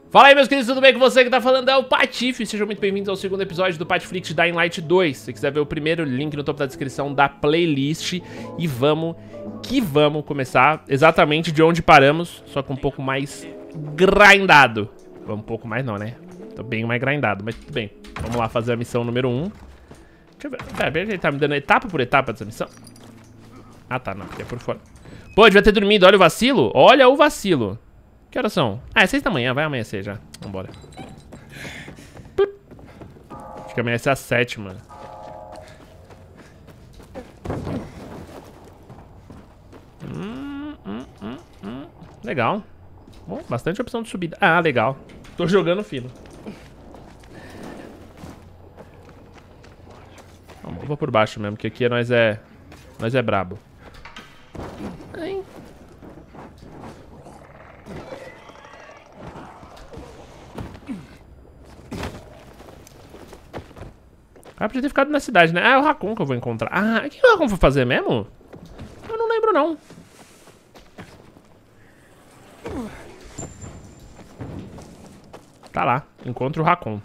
Fala aí, meus queridos, tudo bem com você? Que tá falando é o Patife. Sejam muito bem-vindos ao segundo episódio do Patiflix Dying Light 2. Se você quiser ver o primeiro, link no topo da descrição da playlist. E vamos começar exatamente de onde paramos, só que um pouco mais grindado. Um pouco mais não, né? Tô bem mais grindado, mas tudo bem. Vamos lá fazer a missão número 1. Deixa eu ver. Pera, ele tá me dando etapa por etapa dessa missão? Ah, tá, não, porque é por fora. Pô, devia ter dormido, olha o vacilo. Olha o vacilo. Que horas são? Ah, é 6 da manhã, vai amanhecer já. Vambora. Acho que amanhece às 7, mano. Legal. Bom, bastante opção de subida. Ah, legal. Tô jogando fino. Vou por baixo mesmo, que aqui nós é brabo. Ai. Ah, podia ter ficado na cidade, né? Ah, é o Raccoon que eu vou encontrar. Ah, o que o Raccoon foi fazer mesmo? Eu não lembro, não. Tá lá, encontra o Raccoon.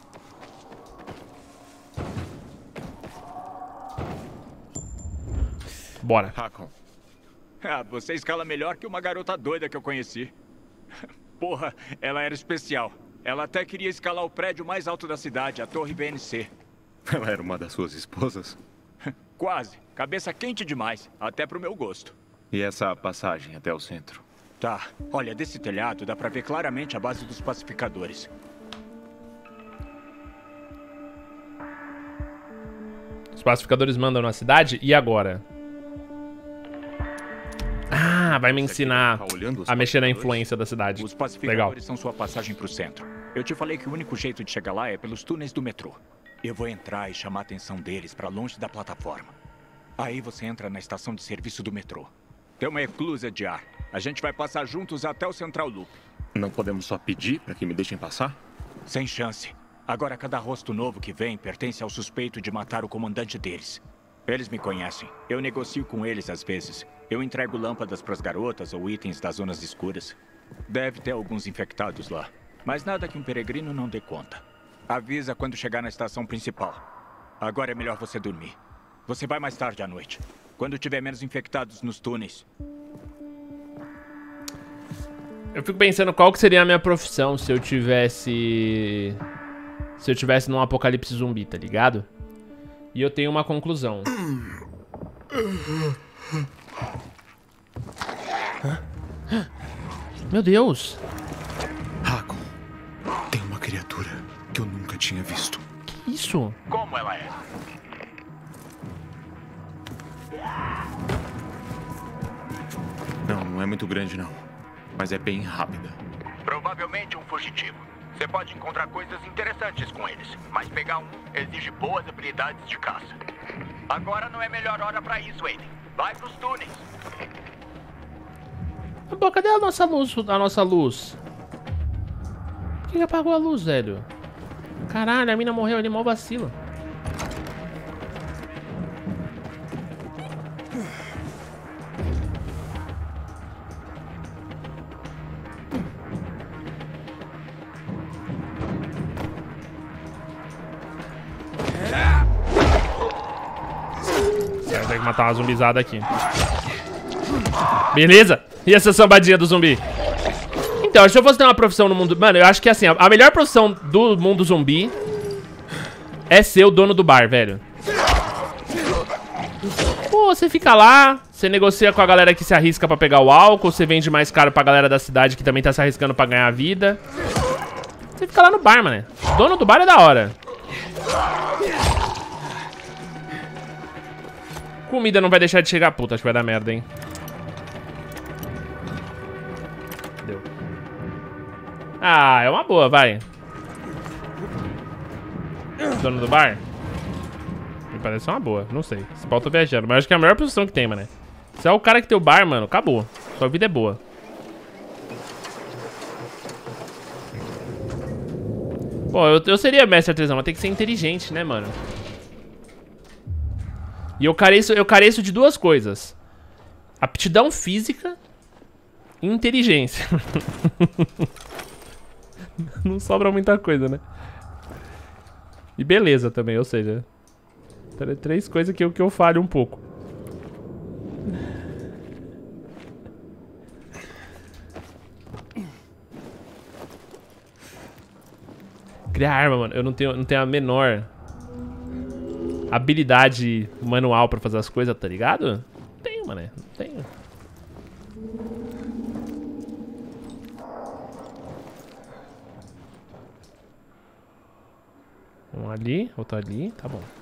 Bora. Raccoon. Ah, você escala melhor que uma garota doida que eu conheci. Porra, ela era especial. Ela até queria escalar o prédio mais alto da cidade, a Torre BNC. Ela era uma das suas esposas? Quase. Cabeça quente demais, até pro meu gosto. E essa passagem até o centro? Tá. Olha, desse telhado dá pra ver claramente a base dos pacificadores. Os pacificadores mandam na cidade, e agora? Ah, vai me ensinar a mexer na influência da cidade. Os pacificadores são sua passagem pro centro. Eu te falei que o único jeito de chegar lá é pelos túneis do metrô. Eu vou entrar e chamar a atenção deles pra longe da plataforma. Aí você entra na estação de serviço do metrô. Tem uma eclusa de ar. A gente vai passar juntos até o Central Loop. Não podemos só pedir pra que me deixem passar? Sem chance. Agora cada rosto novo que vem pertence ao suspeito de matar o comandante deles. Eles me conhecem. Eu negocio com eles às vezes. Eu entrego lâmpadas pras garotas ou itens das zonas escuras. Deve ter alguns infectados lá. Mas nada que um peregrino não dê conta. Avisa quando chegar na estação principal. Agora é melhor você dormir. Você vai mais tarde à noite. Quando tiver menos infectados nos túneis. Eu fico pensando qual que seria a minha profissão se eu tivesse... Se eu tivesse num apocalipse zumbi, tá ligado? E eu tenho uma conclusão. Meu Deus! Raccoon, tem uma criatura que eu nunca tinha visto. Que isso? Como ela é? Não é muito grande, não. Mas é bem rápida. Provavelmente um fugitivo. Você pode encontrar coisas interessantes com eles, mas pegar um exige boas habilidades de caça. Agora não é melhor hora pra isso, Aiden. Vai pros túneis. Pô, cadê a nossa luz? Por que apagou a luz, velho? Caralho, a mina morreu ali, mó vacilo. Tem que matar uma zumbizada aqui. Beleza? E essa sambadinha do zumbi? Então, se eu fosse ter uma profissão no mundo... Mano, eu acho que assim, a melhor profissão do mundo zumbi é ser o dono do bar, velho. Pô, você fica lá, você negocia com a galera que se arrisca pra pegar o álcool, você vende mais caro pra galera da cidade que também tá se arriscando pra ganhar a vida. Você fica lá no bar, mano. O dono do bar é da hora. Comida não vai deixar de chegar. Puta, acho que vai dar merda, hein. Deu. Ah, é uma boa, vai. Dono do bar? Me parece uma boa, não sei. Esse pau tô viajando, mas acho que é a melhor posição que tem, mano. Se é o cara que tem o bar, mano, acabou. Sua vida é boa. Bom, eu seria mestre artesão, mas tem que ser inteligente, né, mano? E eu careço de duas coisas. Aptidão física e inteligência. Não sobra muita coisa, né? E beleza também, ou seja... 3 coisas que eu falho um pouco. Criar arma, mano. Eu não tenho a menor habilidade manual pra fazer as coisas, tá ligado? Não tenho, mano. Não tenho. Um ali, outro ali, tá bom.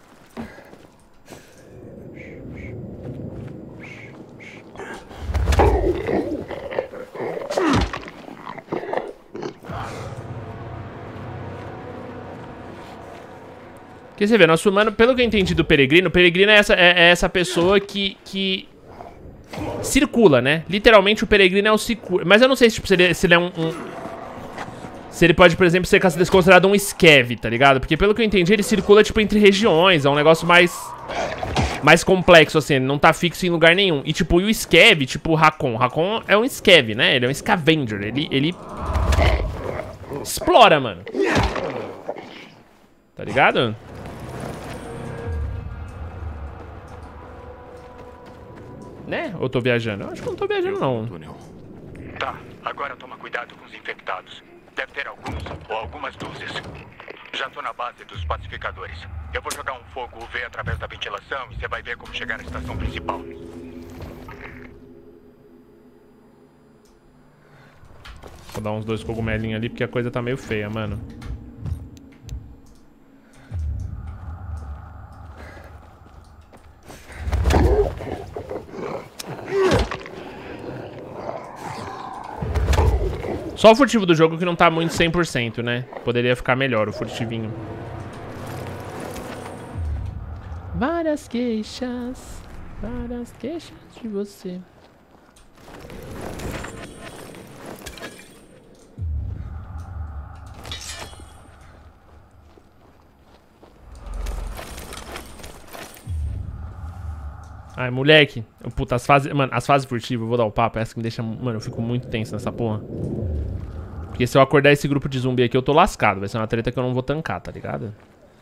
Porque você vê, nosso humano, pelo que eu entendi do peregrino, o peregrino é essa pessoa que circula, né? Literalmente o peregrino é o circula. Mas eu não sei tipo, se ele é se ele pode, por exemplo, ser considerado um esqueve, tá ligado? Porque pelo que eu entendi, ele circula, tipo, entre regiões. É um negócio mais complexo, assim. Ele não tá fixo em lugar nenhum. E, tipo, o esqueve, tipo o Hakon. Hakon é um esqueve, né? Ele é um scavenger. Ele explora, mano. Tá ligado? Né? Ou tô viajando? Eu acho que eu não tô viajando, não. Tá, agora toma cuidado com os infectados. Deve ter alguns ou algumas dúzias. Já tô na base dos pacificadores. Eu vou jogar um fogo UV através da ventilação e você vai ver como chegar à estação principal. Vou dar uns 2 cogumelinhos ali porque a coisa tá meio feia, mano. Só o furtivo do jogo que não tá muito 100%, né? Poderia ficar melhor o furtivinho. Várias queixas de você. Ai, moleque. Puta, as fases... Mano, as fases furtivas, eu vou dar o papo. Essa que me deixa... Mano, eu fico muito tenso nessa porra. Porque se eu acordar esse grupo de zumbi aqui, eu tô lascado. Vai ser uma treta que eu não vou tancar, tá ligado?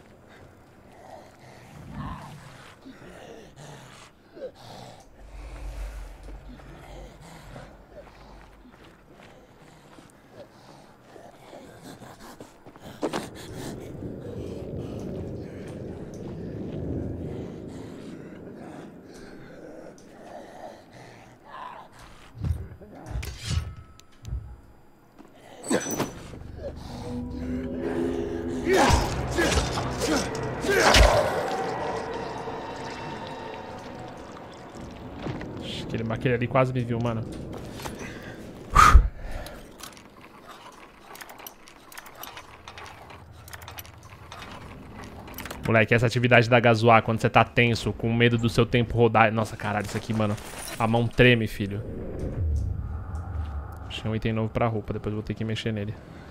Aquele ali quase me viu, mano. Moleque, essa atividade da gazoar quando você tá tenso, com medo do seu tempo rodar. Nossa, caralho, isso aqui, mano. A mão treme, filho. Achei um item novo pra roupa, depois eu vou ter que mexer nele.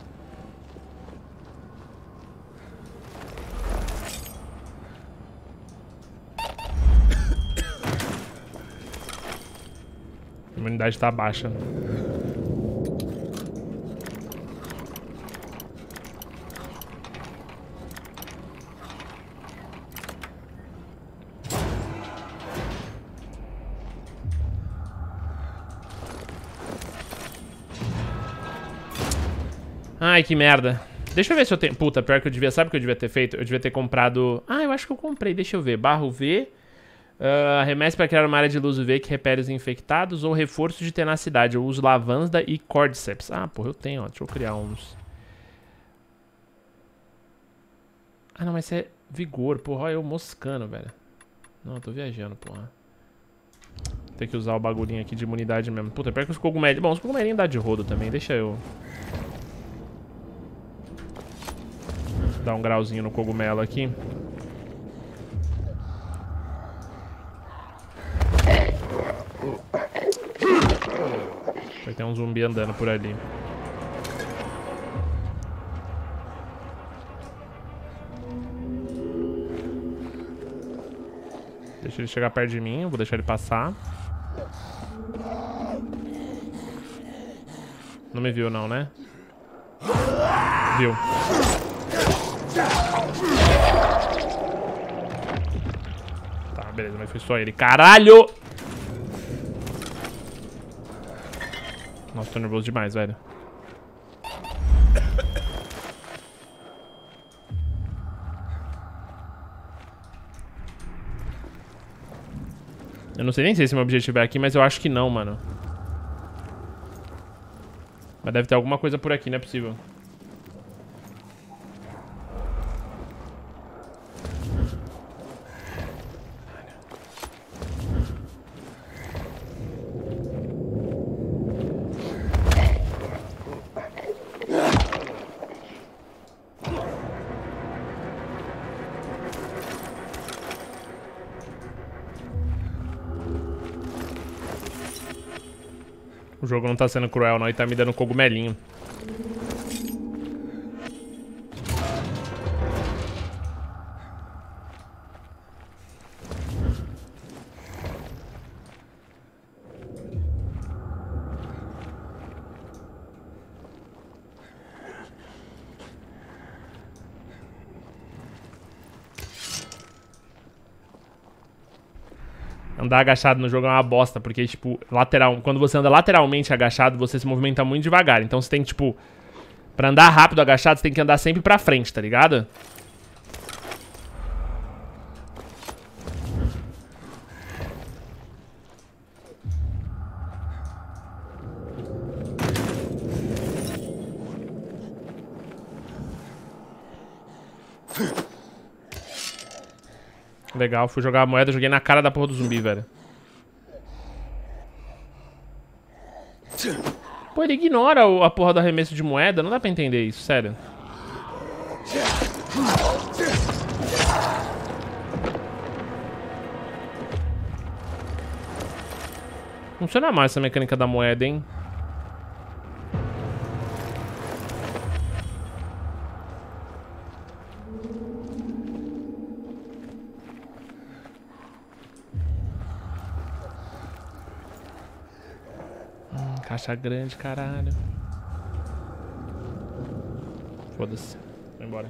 A imunidade tá baixa. Ai, que merda. Deixa eu ver se eu tenho... Puta, pior que eu devia... Sabe o que eu devia ter feito? Eu devia ter comprado... Ah, eu acho que eu comprei. Deixa eu ver. Barra UV... arremesse para criar uma área de luz UV que repele os infectados ou reforço de tenacidade. Eu uso lavanda e cordyceps. Ah, porra, eu tenho, ó. Deixa eu criar uns. Ah, não, mas isso é vigor. Porra, olha eu moscando, velho. Não, eu tô viajando, porra. Tem que usar o bagulhinho aqui de imunidade mesmo. Puta, pior que os cogumelinhos... Bom, os cogumelinhos dá de rodo também. Deixa eu... dar um grauzinho no cogumelo aqui. Vai ter um zumbi andando por ali. Deixa ele chegar perto de mim, eu vou deixar ele passar. Não me viu não, né? Viu? Tá, beleza, mas foi só ele. Caralho! Nossa, tô nervoso demais, velho. Eu não sei nem se meu objetivo é aqui, mas eu acho que não, mano. Mas deve ter alguma coisa por aqui, não é possível. O jogo não tá sendo cruel, não. Ele tá me dando cogumelinho. Andar agachado no jogo é uma bosta, porque, tipo, quando você anda lateralmente agachado, você se movimenta muito devagar. Então você tem que, tipo, pra andar rápido agachado, você tem que andar sempre pra frente, tá ligado? Legal, fui jogar a moeda, joguei na cara da porra do zumbi, velho. Pô, ele ignora a porra do arremesso de moeda, não dá pra entender isso, sério. Funciona mais essa mecânica da moeda, hein? Caixa grande, caralho. Foda-se. Vai embora.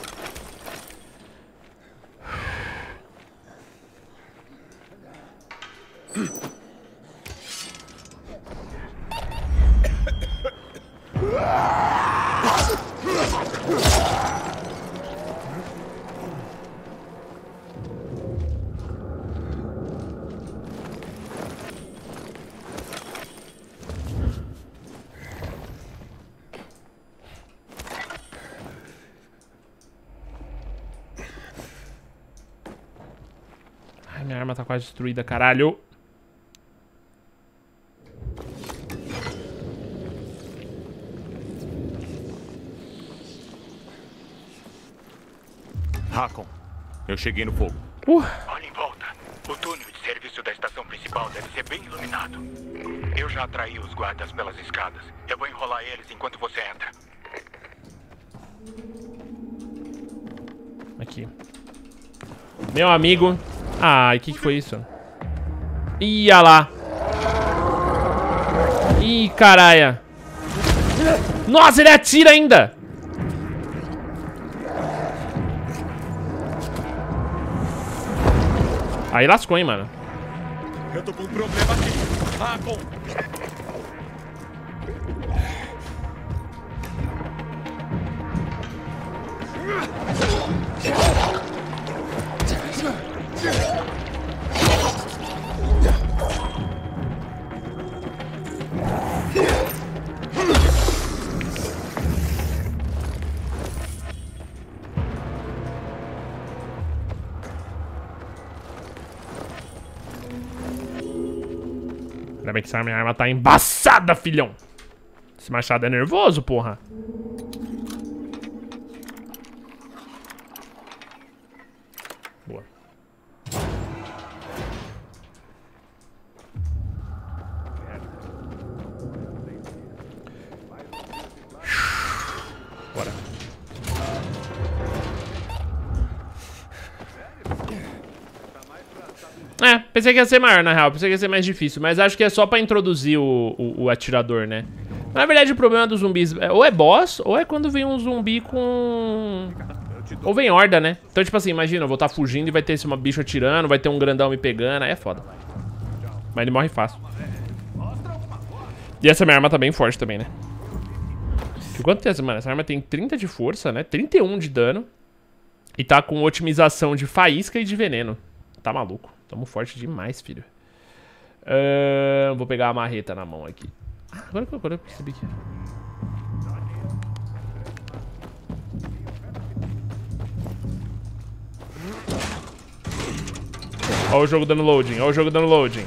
Minha arma tá quase destruída, caralho. Hakon, eu cheguei no fogo. Olhe em volta. O túnel de serviço da estação principal deve ser bem iluminado. Eu já atraí os guardas pelas escadas. Eu vou enrolar eles enquanto você entra. Aqui. Meu amigo. Ai, que foi isso? Ih, olha lá. Ih, caralho. Nossa, ele atira ainda. Aí lascou, hein, mano. Eu tô com um problema aqui. Hakon! Ainda bem que essa minha arma tá embaçada, filhão. Esse machado é nervoso, porra. Boa. Bora. Pensei que ia ser maior, na real. Pensei que ia ser mais difícil. Mas acho que é só pra introduzir o atirador, né? Na verdade, o problema dos zumbis ou é boss, ou é quando vem um zumbi com... Ou vem horda, né? Então, tipo assim, imagina, eu vou estar fugindo e vai ter esse bicho atirando, vai ter um grandão me pegando, aí é foda. Mas ele morre fácil. E essa minha arma tá bem forte também, né? Quanto tem essa, mano? Essa arma tem 30 de força, né? 31 de dano. E tá com otimização de faísca e de veneno. Tá maluco. Tamo forte demais, filho. Vou pegar a marreta na mão aqui. Agora que eu percebi que... Ó o jogo dando loading, ó o jogo dando loading.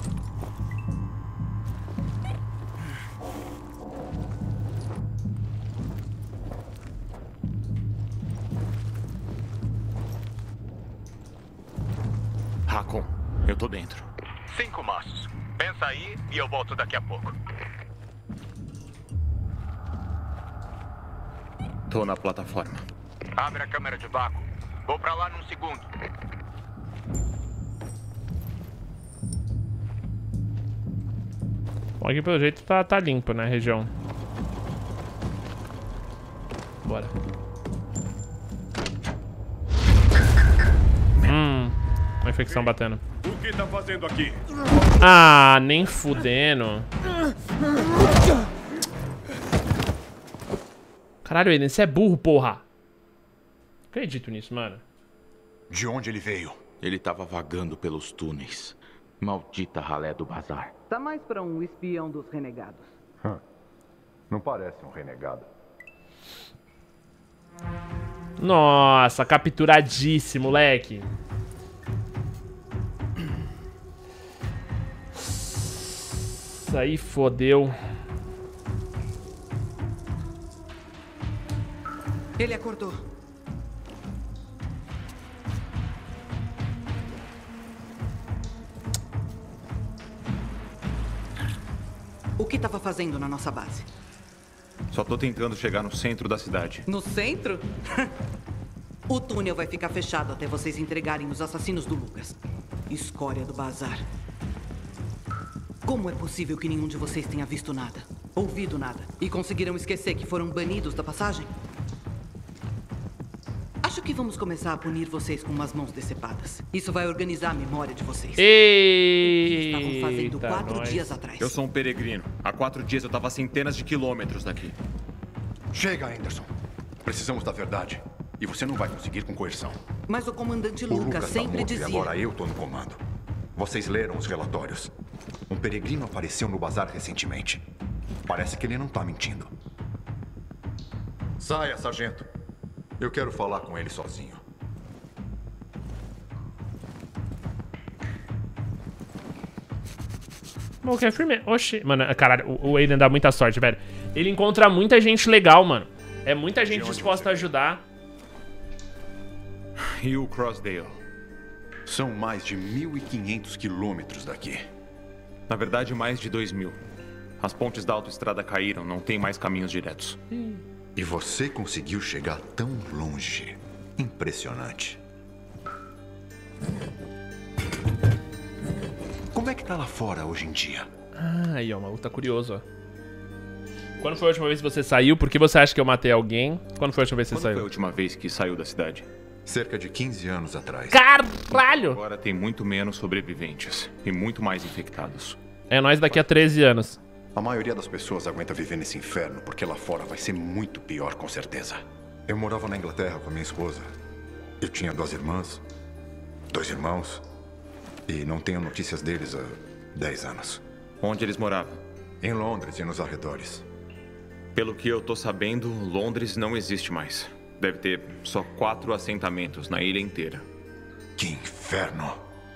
Hakon, eu tô dentro. 5 maços. Pensa aí e eu volto daqui a pouco. Tô na plataforma. Abre a câmera de vácuo. Vou pra lá num segundo. Bom, aqui pelo jeito tá limpo, né, a região. Bora. Uma infecção batendo. O que tá fazendo aqui? Ah, nem fudendo. Caralho, Aiden, você é burro, porra. Não acredito nisso, mano. De onde ele veio? Ele tava vagando pelos túneis. Maldita ralé do bazar. Tá mais pra um espião dos renegados. Não parece um renegado. Nossa, capturadíssimo, moleque. Isso aí fodeu. Ele acordou. O que estava fazendo na nossa base? Só tô tentando chegar no centro da cidade. No centro? O túnel vai ficar fechado até vocês entregarem os assassinos do Lucas. Escória do bazar. Como é possível que nenhum de vocês tenha visto nada, ouvido nada, e conseguiram esquecer que foram banidos da passagem? Acho que vamos começar a punir vocês com umas mãos decepadas. Isso vai organizar a memória de vocês. Eita, o que estavam fazendo 4 dias atrás. Eu sou um peregrino. Há 4 dias eu tava a centenas de quilômetros daqui. Chega, Anderson. Precisamos da verdade. E você não vai conseguir com coerção. Mas o comandante O Lucas Lucas tá sempre morto dizia... e agora eu tô no comando. Vocês leram os relatórios. Um peregrino apareceu no bazar recentemente. Parece que ele não tá mentindo. Saia, sargento. Eu quero falar com ele sozinho. Bom, que é firme. Oxi. Mano, caralho, o Aiden dá muita sorte, velho. Ele encontra muita gente legal, mano. É muita gente disposta a ajudar. E o Crossdale? São mais de 1.500 quilômetros daqui. Na verdade, mais de 2.000. As pontes da autoestrada caíram, não tem mais caminhos diretos. E você conseguiu chegar tão longe. Impressionante. Como é que tá lá fora hoje em dia? Ah, aí, ó, o maluco tá curioso, ó. Quando foi a última vez que você saiu? Por que você acha que eu matei alguém? Quando foi a última vez que você Quando foi a saiu? última vez que saiu da cidade? Cerca de 15 anos atrás. Caralho! Agora tem muito menos sobreviventes e muito mais infectados. É nós daqui a 13 anos. A maioria das pessoas aguenta viver nesse inferno porque lá fora vai ser muito pior, com certeza. Eu morava na Inglaterra com a minha esposa. Eu tinha 2 irmãs, 2 irmãos, e não tenho notícias deles há 10 anos. Onde eles moravam? Em Londres e nos arredores. Pelo que eu tô sabendo, Londres não existe mais. Deve ter só 4 assentamentos na ilha inteira. Que inferno!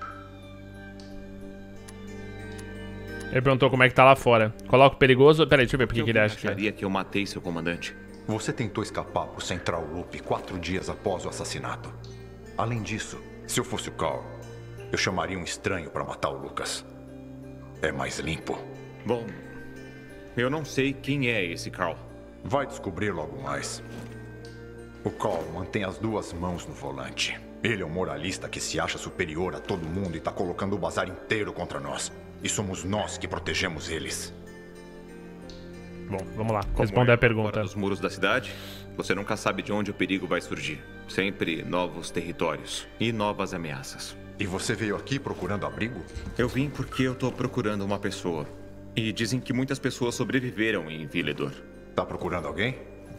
Ele perguntou como é que tá lá fora. Coloca o perigoso... Peraí, deixa eu ver por que ele acha que é. acharia que eu matei seu comandante? Você tentou escapar por Central Loop 4 dias após o assassinato. Além disso, se eu fosse o Carl, eu chamaria um estranho para matar o Lucas. É mais limpo. Bom, eu não sei quem é esse Carl. Vai descobrir logo mais. O Carl mantém as 2 mãos no volante. Ele é um moralista que se acha superior a todo mundo e tá colocando o bazar inteiro contra nós. E somos nós que protegemos eles. Bom, vamos lá. Responder a pergunta. Fora dos muros da cidade, você nunca sabe de onde o perigo vai surgir. Sempre novos territórios e novas ameaças. E você veio aqui procurando abrigo? Eu vim porque eu tô procurando uma pessoa. E dizem que muitas pessoas sobreviveram em Villedor. Tá procurando alguém?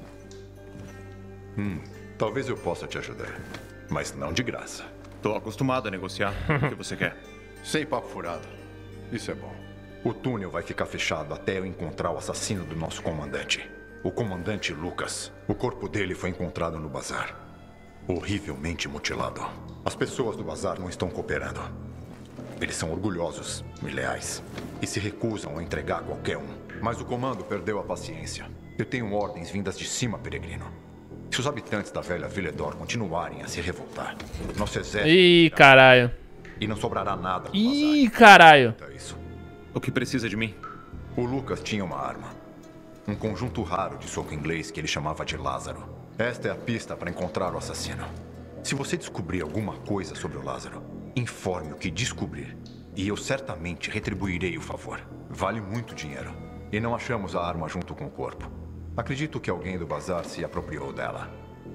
Talvez eu possa te ajudar. Mas não de graça. Tô acostumado a negociar. O que você quer? Sem papo furado. Isso é bom. O túnel vai ficar fechado até eu encontrar o assassino do nosso comandante. O comandante Lucas. O corpo dele foi encontrado no bazar. Horrivelmente mutilado. As pessoas do bazar não estão cooperando. Eles são orgulhosos e leais. E se recusam a entregar qualquer um. Mas o comando perdeu a paciência. Eu tenho ordens vindas de cima, peregrino. Se os habitantes da velha Villedor continuarem a se revoltar, nosso exército... Ih, caralho. E não sobrará nada no Ih, caralho. isso. O que precisa de mim? O Lucas tinha uma arma. Um conjunto raro de soco inglês que ele chamava de Lázaro. Esta é a pista para encontrar o assassino. Se você descobrir alguma coisa sobre o Lázaro, informe o que descobrir. E eu certamente retribuirei o favor. Vale muito dinheiro. E não achamos a arma junto com o corpo. Acredito que alguém do bazar se apropriou dela.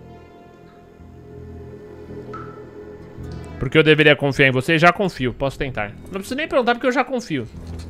Porque eu deveria confiar em você? Já confio, posso tentar. Não preciso nem perguntar porque eu já confio.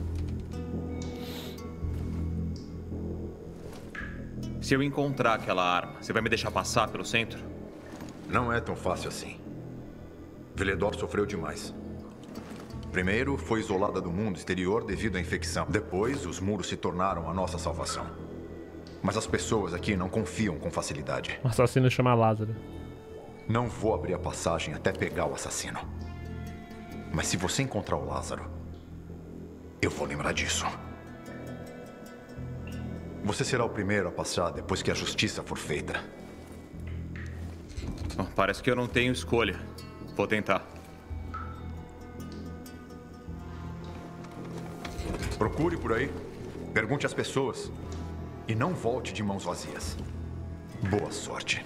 Se eu encontrar aquela arma, você vai me deixar passar pelo centro? Não é tão fácil assim. Villedor sofreu demais. Primeiro, foi isolada do mundo exterior devido à infecção. Depois, os muros se tornaram a nossa salvação. Mas as pessoas aqui não confiam com facilidade. O assassino chama Lázaro. Não vou abrir a passagem até pegar o assassino. Mas se você encontrar o Lázaro, eu vou lembrar disso. Você será o primeiro a passar depois que a justiça for feita. Oh, parece que eu não tenho escolha. Vou tentar. Procure por aí. Pergunte às pessoas. E não volte de mãos vazias. Boa sorte.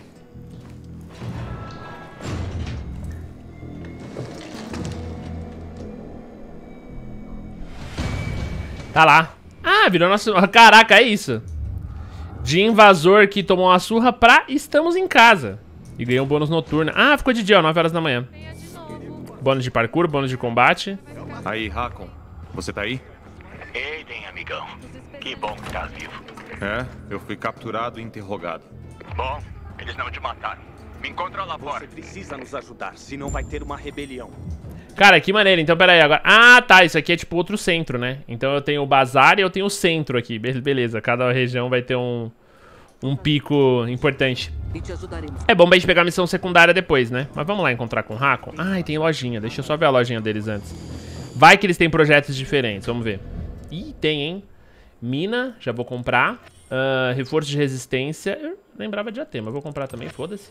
Tá lá. Ah, virou nosso... Caraca, é isso. De invasor que tomou uma surra pra estamos em casa. E ganhou um bônus noturno. Ah, ficou de dia, ó, 9 horas da manhã. Bônus de parkour, bônus de combate. Aí, Hakon, você tá aí? Aiden, amigão. Que bom que tá vivo. É, eu fui capturado e interrogado. Bom, eles não te mataram. Me encontra lá fora. Você precisa nos ajudar, senão vai ter uma rebelião. Cara, que maneiro. Então, pera aí, agora... Ah, tá, isso aqui é tipo outro centro, né? Então eu tenho o bazar e eu tenho o centro aqui. Beleza, cada região vai ter um pico importante. E te ajudaremos. É bom pra gente pegar a missão secundária depois, né? Mas vamos lá encontrar com o Hakon. Ah, e tem lojinha. Deixa eu só ver a lojinha deles antes. Vai que eles têm projetos diferentes, vamos ver. Ih, tem, hein? Mina, já vou comprar. Reforço de resistência. Eu lembrava de já ter, mas vou comprar também, foda-se.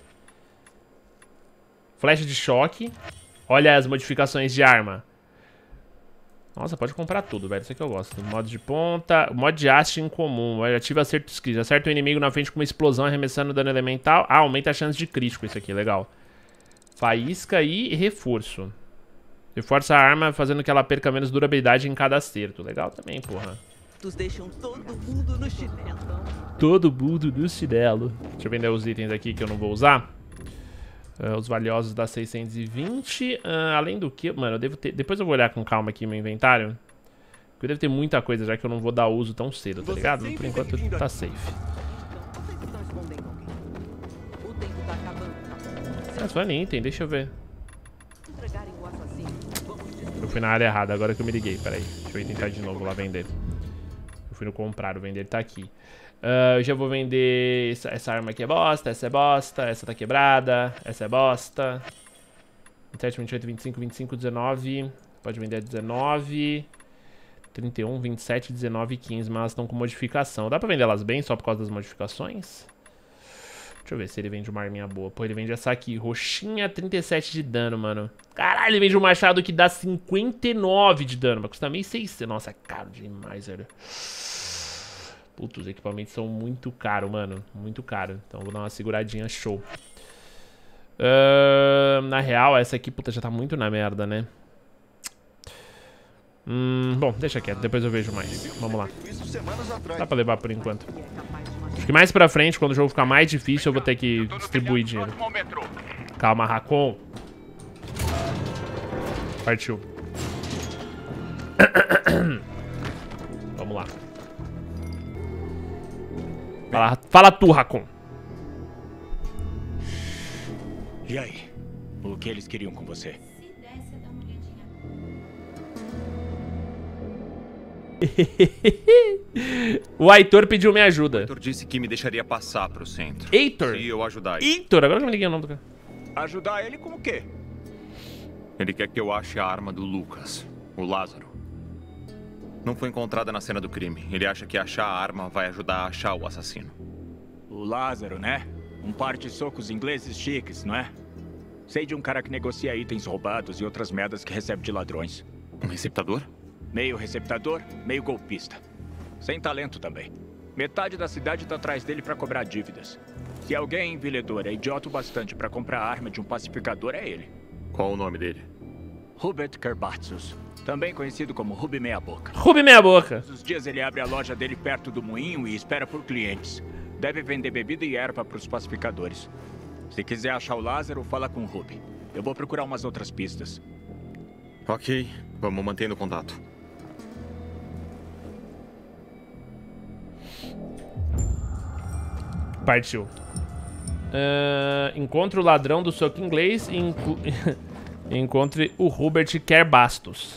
Flecha de choque. Olha as modificações de arma. Nossa, pode comprar tudo, velho. Isso aqui eu gosto. Modo de ponta. Modo de haste incomum. Ativa acertos críticos. Acerta o inimigo na frente com uma explosão arremessando dano elemental. Ah, aumenta a chance de crítico. Isso aqui, legal. Faísca e reforço. Reforça a arma fazendo que ela perca menos durabilidade em cada acerto. Legal também, porra. Deixam todo mundo no chinelo. Todo mundo no chinelo. Deixa eu vender os itens aqui que eu não vou usar. Os valiosos da 620. Além do que, mano, eu devo ter... Depois eu vou olhar com calma aqui meu inventário. Porque eu devo ter muita coisa já que eu não vou dar uso tão cedo, tá ligado? Por enquanto tá safe. Falando em item, deixa eu ver. Eu fui na área errada, agora que eu me liguei, peraí. Deixa eu tentar de novo lá vender. Eu fui no comprar, o vender tá aqui. Eu já vou vender essa arma aqui é bosta, essa tá quebrada, essa é bosta. 27, 28, 25, 25, 19. Pode vender a 19. 31, 27, 19 e 15, mas elas estão com modificação. Dá pra vender elas bem só por causa das modificações? Deixa eu ver se ele vende uma arminha boa. Pô, ele vende essa aqui, roxinha, 37 de dano, mano. Caralho, ele vende um machado que dá 59 de dano, mas custa 1.600. Nossa, é caro demais, velho. Putz, os equipamentos são muito caros, mano. Muito caro. Então vou dar uma seguradinha, show. Na real, essa aqui, puta, já tá muito na merda, né? Bom, deixa quieto, depois eu vejo mais. Vamos lá. Dá pra levar por enquanto. Acho que mais pra frente, quando o jogo ficar mais difícil, eu vou ter que distribuir dinheiro. Calma, Raccoon. Partiu. Vamos lá. Fala tu, Raccoon. E aí? O que eles queriam com você? O Heitor pediu minha ajuda. O Heitor disse que me deixaria passar pro centro. Heitor? Se eu ajudar ele. Heitor, agora que eu me liguei o nome do cara. Ajudar ele com o quê? Ele quer que eu ache a arma do Lucas, o Lázaro. Não foi encontrada na cena do crime. Ele acha que achar a arma vai ajudar a achar o assassino. O Lázaro, né? Um par de socos ingleses chiques, não é? Sei de um cara que negocia itens roubados e outras merdas que recebe de ladrões. Um receptador? Meio receptador, meio golpista. Sem talento também. Metade da cidade tá atrás dele pra cobrar dívidas. Se alguém em Villedor é idiota o bastante pra comprar a arma de um pacificador, é ele. Qual o nome dele? Hubert Kerbatsos, também conhecido como Ruby Meia Boca. Ruby Meia Boca. Todos os dias ele abre a loja dele perto do moinho e espera por clientes. Deve vender bebida e erva pros pacificadores. Se quiser achar o Lázaro, fala com o Ruby. Eu vou procurar umas outras pistas. Ok, vamos mantendo contato. Partiu. Encontre o ladrão do soco inglês e encontre o Hubert Kerbastos.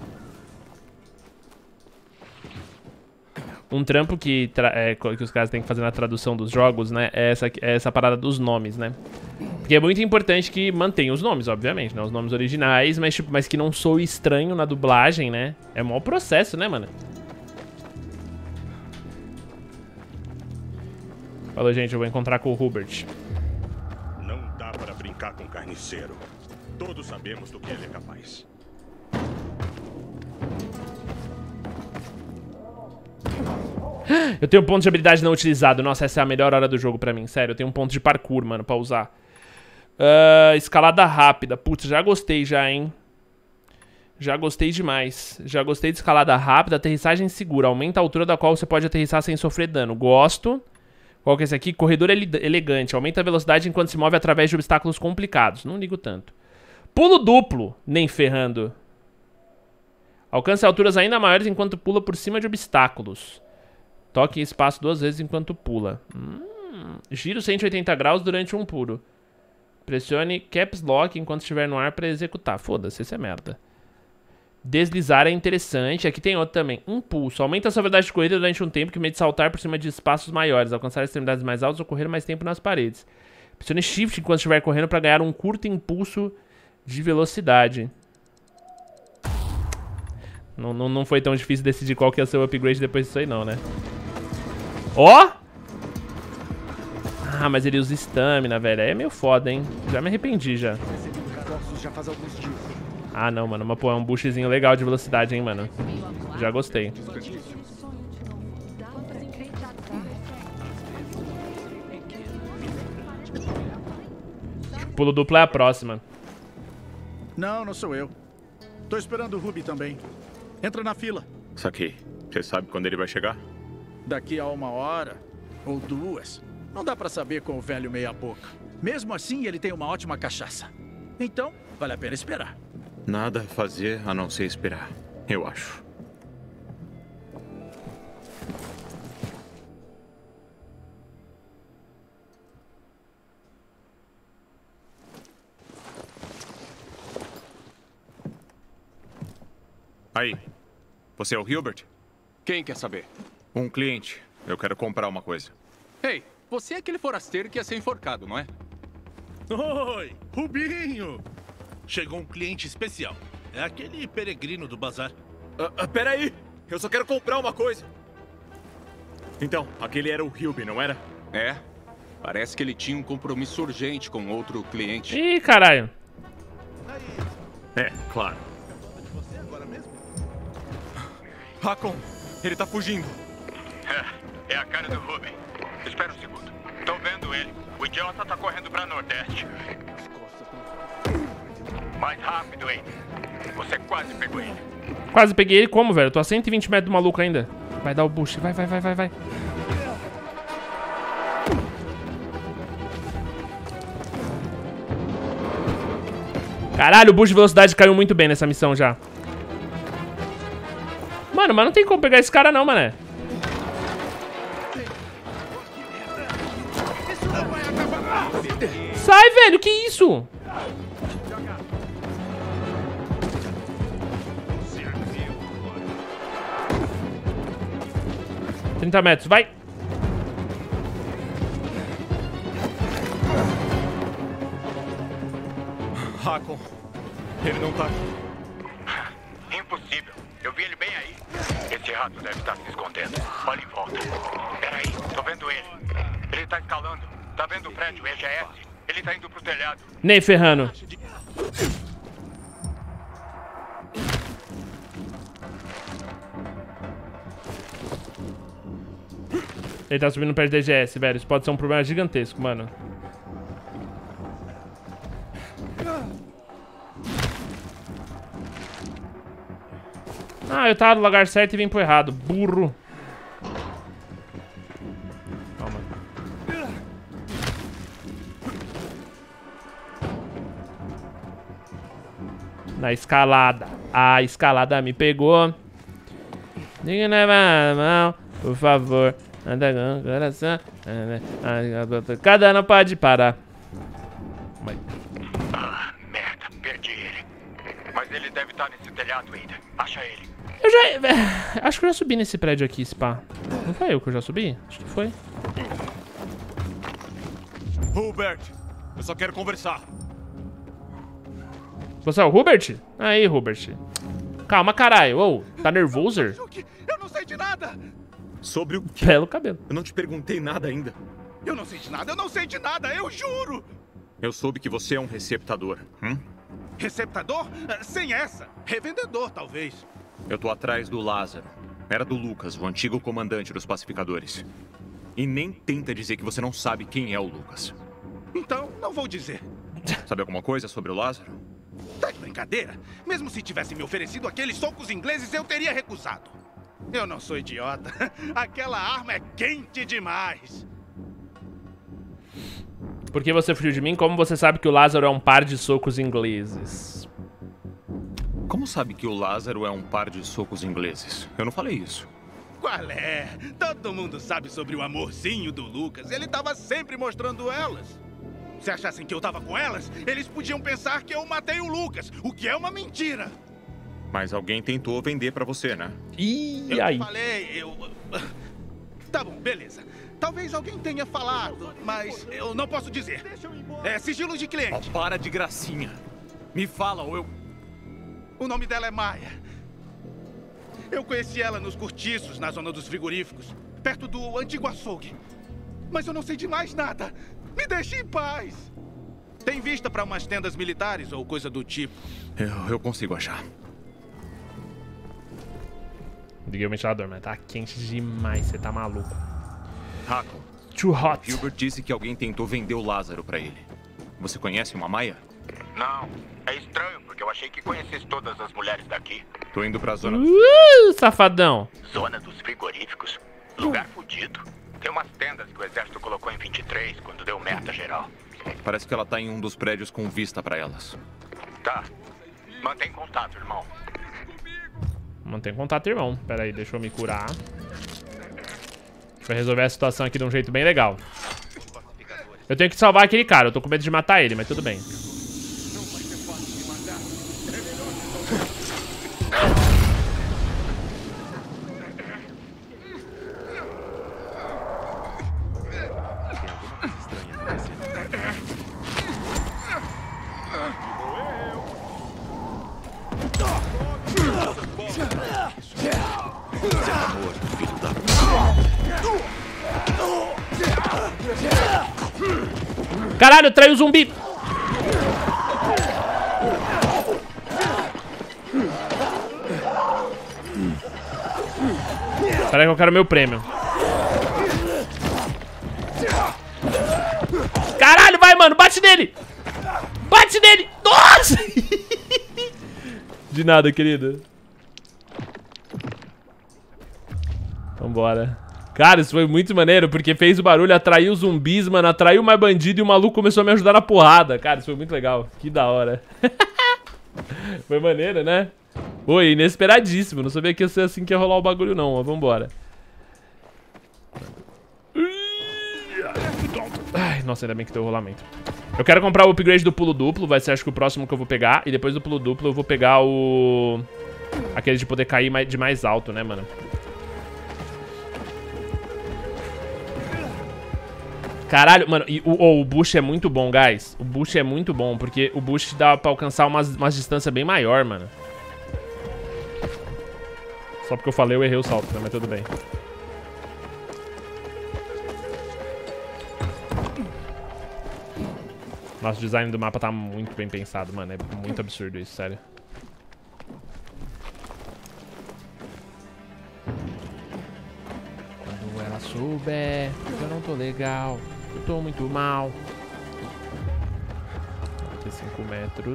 Um trampo que os caras têm que fazer na tradução dos jogos, né? É essa parada dos nomes, né? Porque é muito importante que mantenha os nomes, obviamente, né? Os nomes originais, mas que não soe estranho na dublagem, né? É um mau processo, né, mano? Falou, gente, eu vou encontrar com o Hubert. Não dá para brincar com carniceiro. Todos sabemos do que ele é capaz. Eu tenho um ponto de habilidade não utilizado. Nossa, essa é a melhor hora do jogo pra mim. Sério, eu tenho um ponto de parkour, mano, pra usar. Escalada rápida. Putz, já gostei já, hein. Já gostei demais. Já gostei de escalada rápida. Aterrissagem segura. Aumenta a altura da qual você pode aterrissar sem sofrer dano. Gosto. Qual que é esse aqui? Corredor elegante. Aumenta a velocidade enquanto se move através de obstáculos complicados. Não ligo tanto. Pulo duplo. Nem ferrando. Alcança alturas ainda maiores enquanto pula por cima de obstáculos. Toque em espaço 2 vezes enquanto pula. Giro 180 graus durante um pulo. Pressione Caps Lock enquanto estiver no ar para executar. Foda-se, isso é merda. Deslizar é interessante. Aqui tem outro também. Impulso. Aumenta a sua velocidade de corrida durante um tempo que permite saltar por cima de espaços maiores, alcançar extremidades mais altas ou correr mais tempo nas paredes. Pressione Shift enquanto estiver correndo para ganhar um curto impulso de velocidade. Não foi tão difícil decidir qual que ia ser o upgrade depois disso aí não, né? Ó! Ah, mas ele usa stamina, velho. Aí é meio foda, hein? Já me arrependi, já. Ah, não, mano. Mas, pô, é um boostzinho legal de velocidade, hein, mano. Já gostei. Pulo duplo é a próxima. Não sou eu. Tô esperando o Ruby também. Entra na fila. Saquei. Você sabe quando ele vai chegar? Daqui a 1 hora ou 2. Não dá pra saber com o velho meia boca. Mesmo assim, ele tem uma ótima cachaça. Então, vale a pena esperar. Nada a fazer a não ser esperar, eu acho. Aí, você é o Hubert? Quem quer saber? Um cliente. Eu quero comprar uma coisa. Ei, você é aquele forasteiro que ia ser enforcado, não é? Oi, Rubinho! Chegou um cliente especial. É aquele peregrino do bazar. Peraí! Eu só quero comprar uma coisa. Então, aquele era o Hilby, não era? É. Parece que ele tinha um compromisso urgente com outro cliente. Ih, caralho. É, claro. Raccoon, ele tá fugindo. É a cara do Ruby. Espera um segundo. Tô vendo ele. O idiota tá correndo pra Nordeste. Mais rápido, hein? Você quase pegou ele. Quase peguei ele. Como, velho? Eu tô a 120 metros do maluco ainda. Vai dar o boost. Vai. Caralho, o boost de velocidade caiu muito bem nessa missão já. Mano, mas não tem como pegar esse cara não, mané. Sai, velho, que isso? $30 metros, vai. Hakon, ele não tá aqui. Impossível. Eu vi ele bem aí. Esse rato deve estar se escondendo. Olha em volta. Peraí, tô vendo ele. Ele tá escalando. Tá vendo o prédio EGS? Ele tá indo pro telhado. Nem ferrando. Ele tá subindo perto da EGS, velho. Isso pode ser um problema gigantesco, mano. Ah, eu tava no lugar certo e vim pro errado. Burro. Calma. Na escalada. A escalada me pegou. Diga levar a mão, por favor. Anda com o coração. Cada ano pode parar. Ah, merda, perdi ele. Mas ele deve estar nesse telhado ainda. Acha ele. Eu já... Acho que eu já subi nesse prédio aqui, Spa. Não foi eu que eu já subi? Acho que foi. Hubert, eu só quero conversar. Você é o Hubert? Aí, Hubert. Calma, caralho. Ô, tá nervoso? Eu não sei de nada. Sobre o quê? Belo cabelo. Eu não te perguntei nada ainda. Eu não sei de nada, eu não sei de nada, eu juro. Eu soube que você é um receptador. Receptador? Sem essa. Revendedor, talvez. Eu tô atrás do Lázaro. Era do Lucas, o antigo comandante dos pacificadores. E nem tenta dizer que você não sabe quem é o Lucas. Então, não vou dizer. Sabe alguma coisa sobre o Lázaro? Tá de brincadeira? Mesmo se tivesse me oferecido aqueles socos ingleses, eu teria recusado. Eu não sou idiota. Aquela arma é quente demais. Por que você fugiu de mim? Como você sabe que o Lázaro é um par de socos ingleses? Como sabe que o Lázaro é um par de socos ingleses? Eu não falei isso. Qual é? Todo mundo sabe sobre o amorzinho do Lucas. Ele tava sempre mostrando elas. Se achassem que eu tava com elas, eles podiam pensar que eu matei o Lucas, o que é uma mentira. Mas alguém tentou vender pra você, né? Ih, aí. Eu falei, Tá bom, beleza. Talvez alguém tenha falado, mas eu não posso dizer. É sigilo de cliente. Oh, para de gracinha. Me fala ou eu... O nome dela é Maia. Eu conheci ela nos cortiços, na zona dos frigoríficos, perto do antigo açougue. Mas eu não sei de mais nada. Me deixe em paz. Tem vista para umas tendas militares ou coisa do tipo? Eu consigo achar. Liguei o ventilador, mas tá quente demais, você tá maluco. Hakon. Too hot. Hubert disse que alguém tentou vender o Lázaro pra ele. Você conhece uma Maia? Não, é estranho, porque eu achei que conhecesse todas as mulheres daqui. Tô indo pra zona... Safadão. Zona dos frigoríficos? Lugar fudido. Tem umas tendas que o exército colocou em 23, quando deu merda geral. Parece que ela tá em um dos prédios com vista pra elas. Tá. Mantém contato, irmão. Mantém contato, irmão. Pera aí, deixa eu me curar. A gente vai resolver a situação aqui de um jeito bem legal. Eu tenho que salvar aquele cara. Eu tô com medo de matar ele, mas tudo bem. Caralho, traiu o zumbi. Peraí que eu quero meu prêmio. Caralho, vai, mano, bate nele. Bate nele. Nossa. De nada, querida. Vambora. Cara, isso foi muito maneiro, porque fez o barulho, atraiu zumbis, mano, atraiu mais bandido e o maluco começou a me ajudar na porrada. Cara, isso foi muito legal. Que da hora. Foi maneiro, né? Foi inesperadíssimo. Não sabia que ia ser assim que ia rolar o bagulho, não. Mas vambora. Ai, nossa, ainda bem que deu o rolamento. Eu quero comprar o upgrade do pulo duplo. Vai ser, acho que, o próximo que eu vou pegar. E depois do pulo duplo eu vou pegar o... aquele de poder cair de mais alto, né, mano? Caralho, mano, e o boost é muito bom, guys. O boost é muito bom, porque o boost dá pra alcançar umas distâncias bem maior, mano. Só porque eu falei, eu errei o salto, né? Mas tudo bem. Nossa, o design do mapa tá muito bem pensado, mano. É muito absurdo isso, sério. Quando ela souber que eu não tô legal, eu tô muito mal. Aqui 5 metros.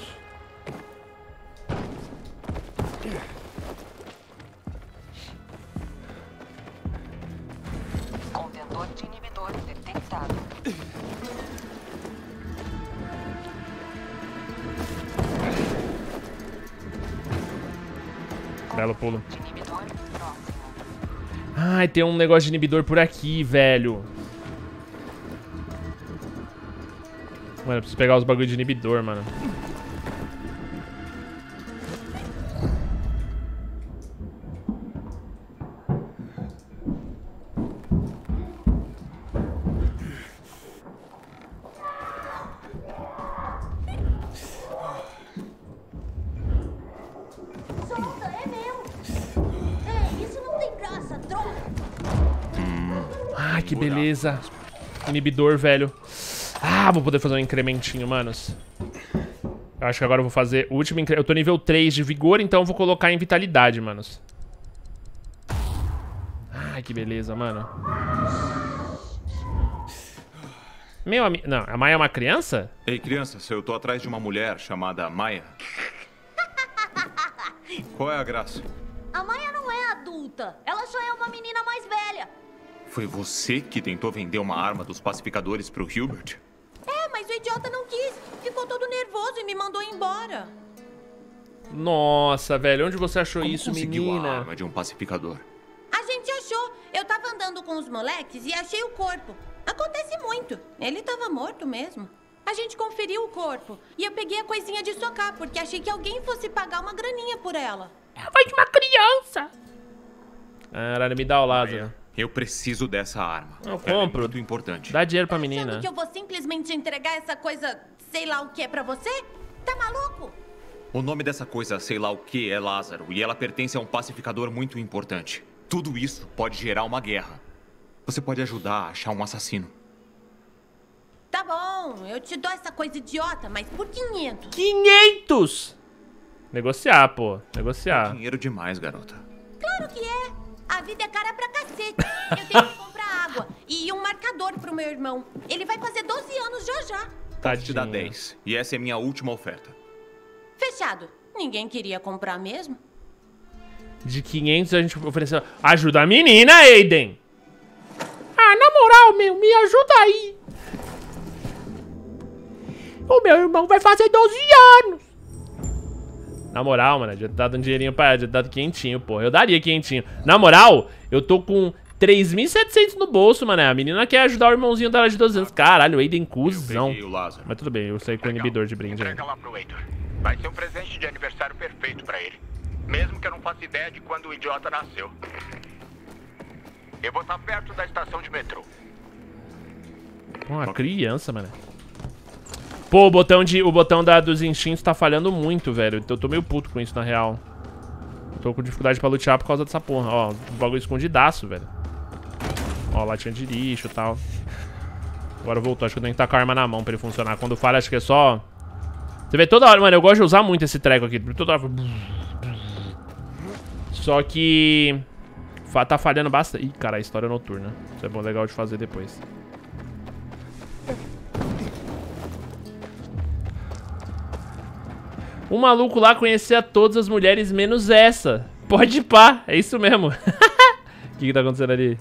Contentor de inibidor detectado. Belo pulo. Ai, tem um negócio de inibidor por aqui, velho. Mano, eu preciso pegar os bagulhos de inibidor, mano. Ai, que beleza. Inibidor, velho. Ah, vou poder fazer um incrementinho, manos. Eu acho que agora eu vou fazer o último incremento. Eu tô nível 3 de vigor, então eu vou colocar em vitalidade, manos. Ai, que beleza, mano. Meu amigo... Não, a Maia é uma criança? Ei, crianças, eu tô atrás de uma mulher chamada Maia. Qual é a graça? A Maia não é adulta. Ela só é uma menina mais velha. Foi você que tentou vender uma arma dos pacificadores pro Hubert? É, mas o idiota não quis. Ficou todo nervoso e me mandou embora. Nossa, velho. Onde você achou Como isso, conseguiu menina? a arma de um pacificador? A gente achou. Eu tava andando com os moleques e achei o corpo. Acontece muito. Ele tava morto mesmo. A gente conferiu o corpo. E eu peguei a coisinha de socar, porque achei que alguém fosse pagar uma graninha por ela. Ela vai de uma criança. Caralho, me dá o Lázaro. Eu preciso dessa arma. Eu compro. É muito importante. Dá dinheiro pra menina. Achando que eu vou simplesmente entregar essa coisa, sei lá o que, pra você? Tá maluco? O nome dessa coisa, sei lá o que, é Lázaro. E ela pertence a um pacificador muito importante. Tudo isso pode gerar uma guerra. Você pode ajudar a achar um assassino. Tá bom, eu te dou essa coisa idiota, mas por 500. 500! Negociar, pô. Negociar. É dinheiro demais, garota. Claro que é. A vida é cara pra cacete. Eu tenho que comprar água e um marcador pro meu irmão. Ele vai fazer 12 anos já. Posso te dar 10. E essa é minha última oferta. Fechado. Ninguém queria comprar mesmo. De 500 a gente ofereceu... Ajuda a menina, Aiden! Ah, na moral, meu, me ajuda aí. O meu irmão vai fazer 12 anos. Na moral, mano, já tá dando um dinheirinho pra ela, já tá dando 500, porra. Eu daria 500. Na moral, eu tô com 3.700 no bolso, mano. A menina quer ajudar o irmãozinho dela de 12 anos. Caralho, o Aiden cuzão. Mas tudo bem, eu saí com o inibidor de brinde aí. Entrega lá pro Heitor. Vai ser um presente de aniversário perfeito pra ele. Mesmo que eu não faça ideia de quando o idiota nasceu. Eu vou estar perto da estação de metrô. Uma criança, mano. Pô, o botão dos instintos tá falhando muito, velho. Eu tô meio puto com isso, na real. Tô com dificuldade pra lutear por causa dessa porra. Ó, um bagulho escondidaço, velho. Ó, latinha de lixo e tal. Agora voltou. Acho que eu tenho que estar com a arma na mão pra ele funcionar. Quando falha, acho que é só... Você vê toda hora... Mano, eu gosto de usar muito esse treco aqui. Toda hora... Só que... Tá falhando bastante. Ih, cara, a história noturna. Isso é bom, legal de fazer depois. O maluco lá conhecia todas as mulheres menos essa. Pode pá, é isso mesmo. que tá acontecendo ali?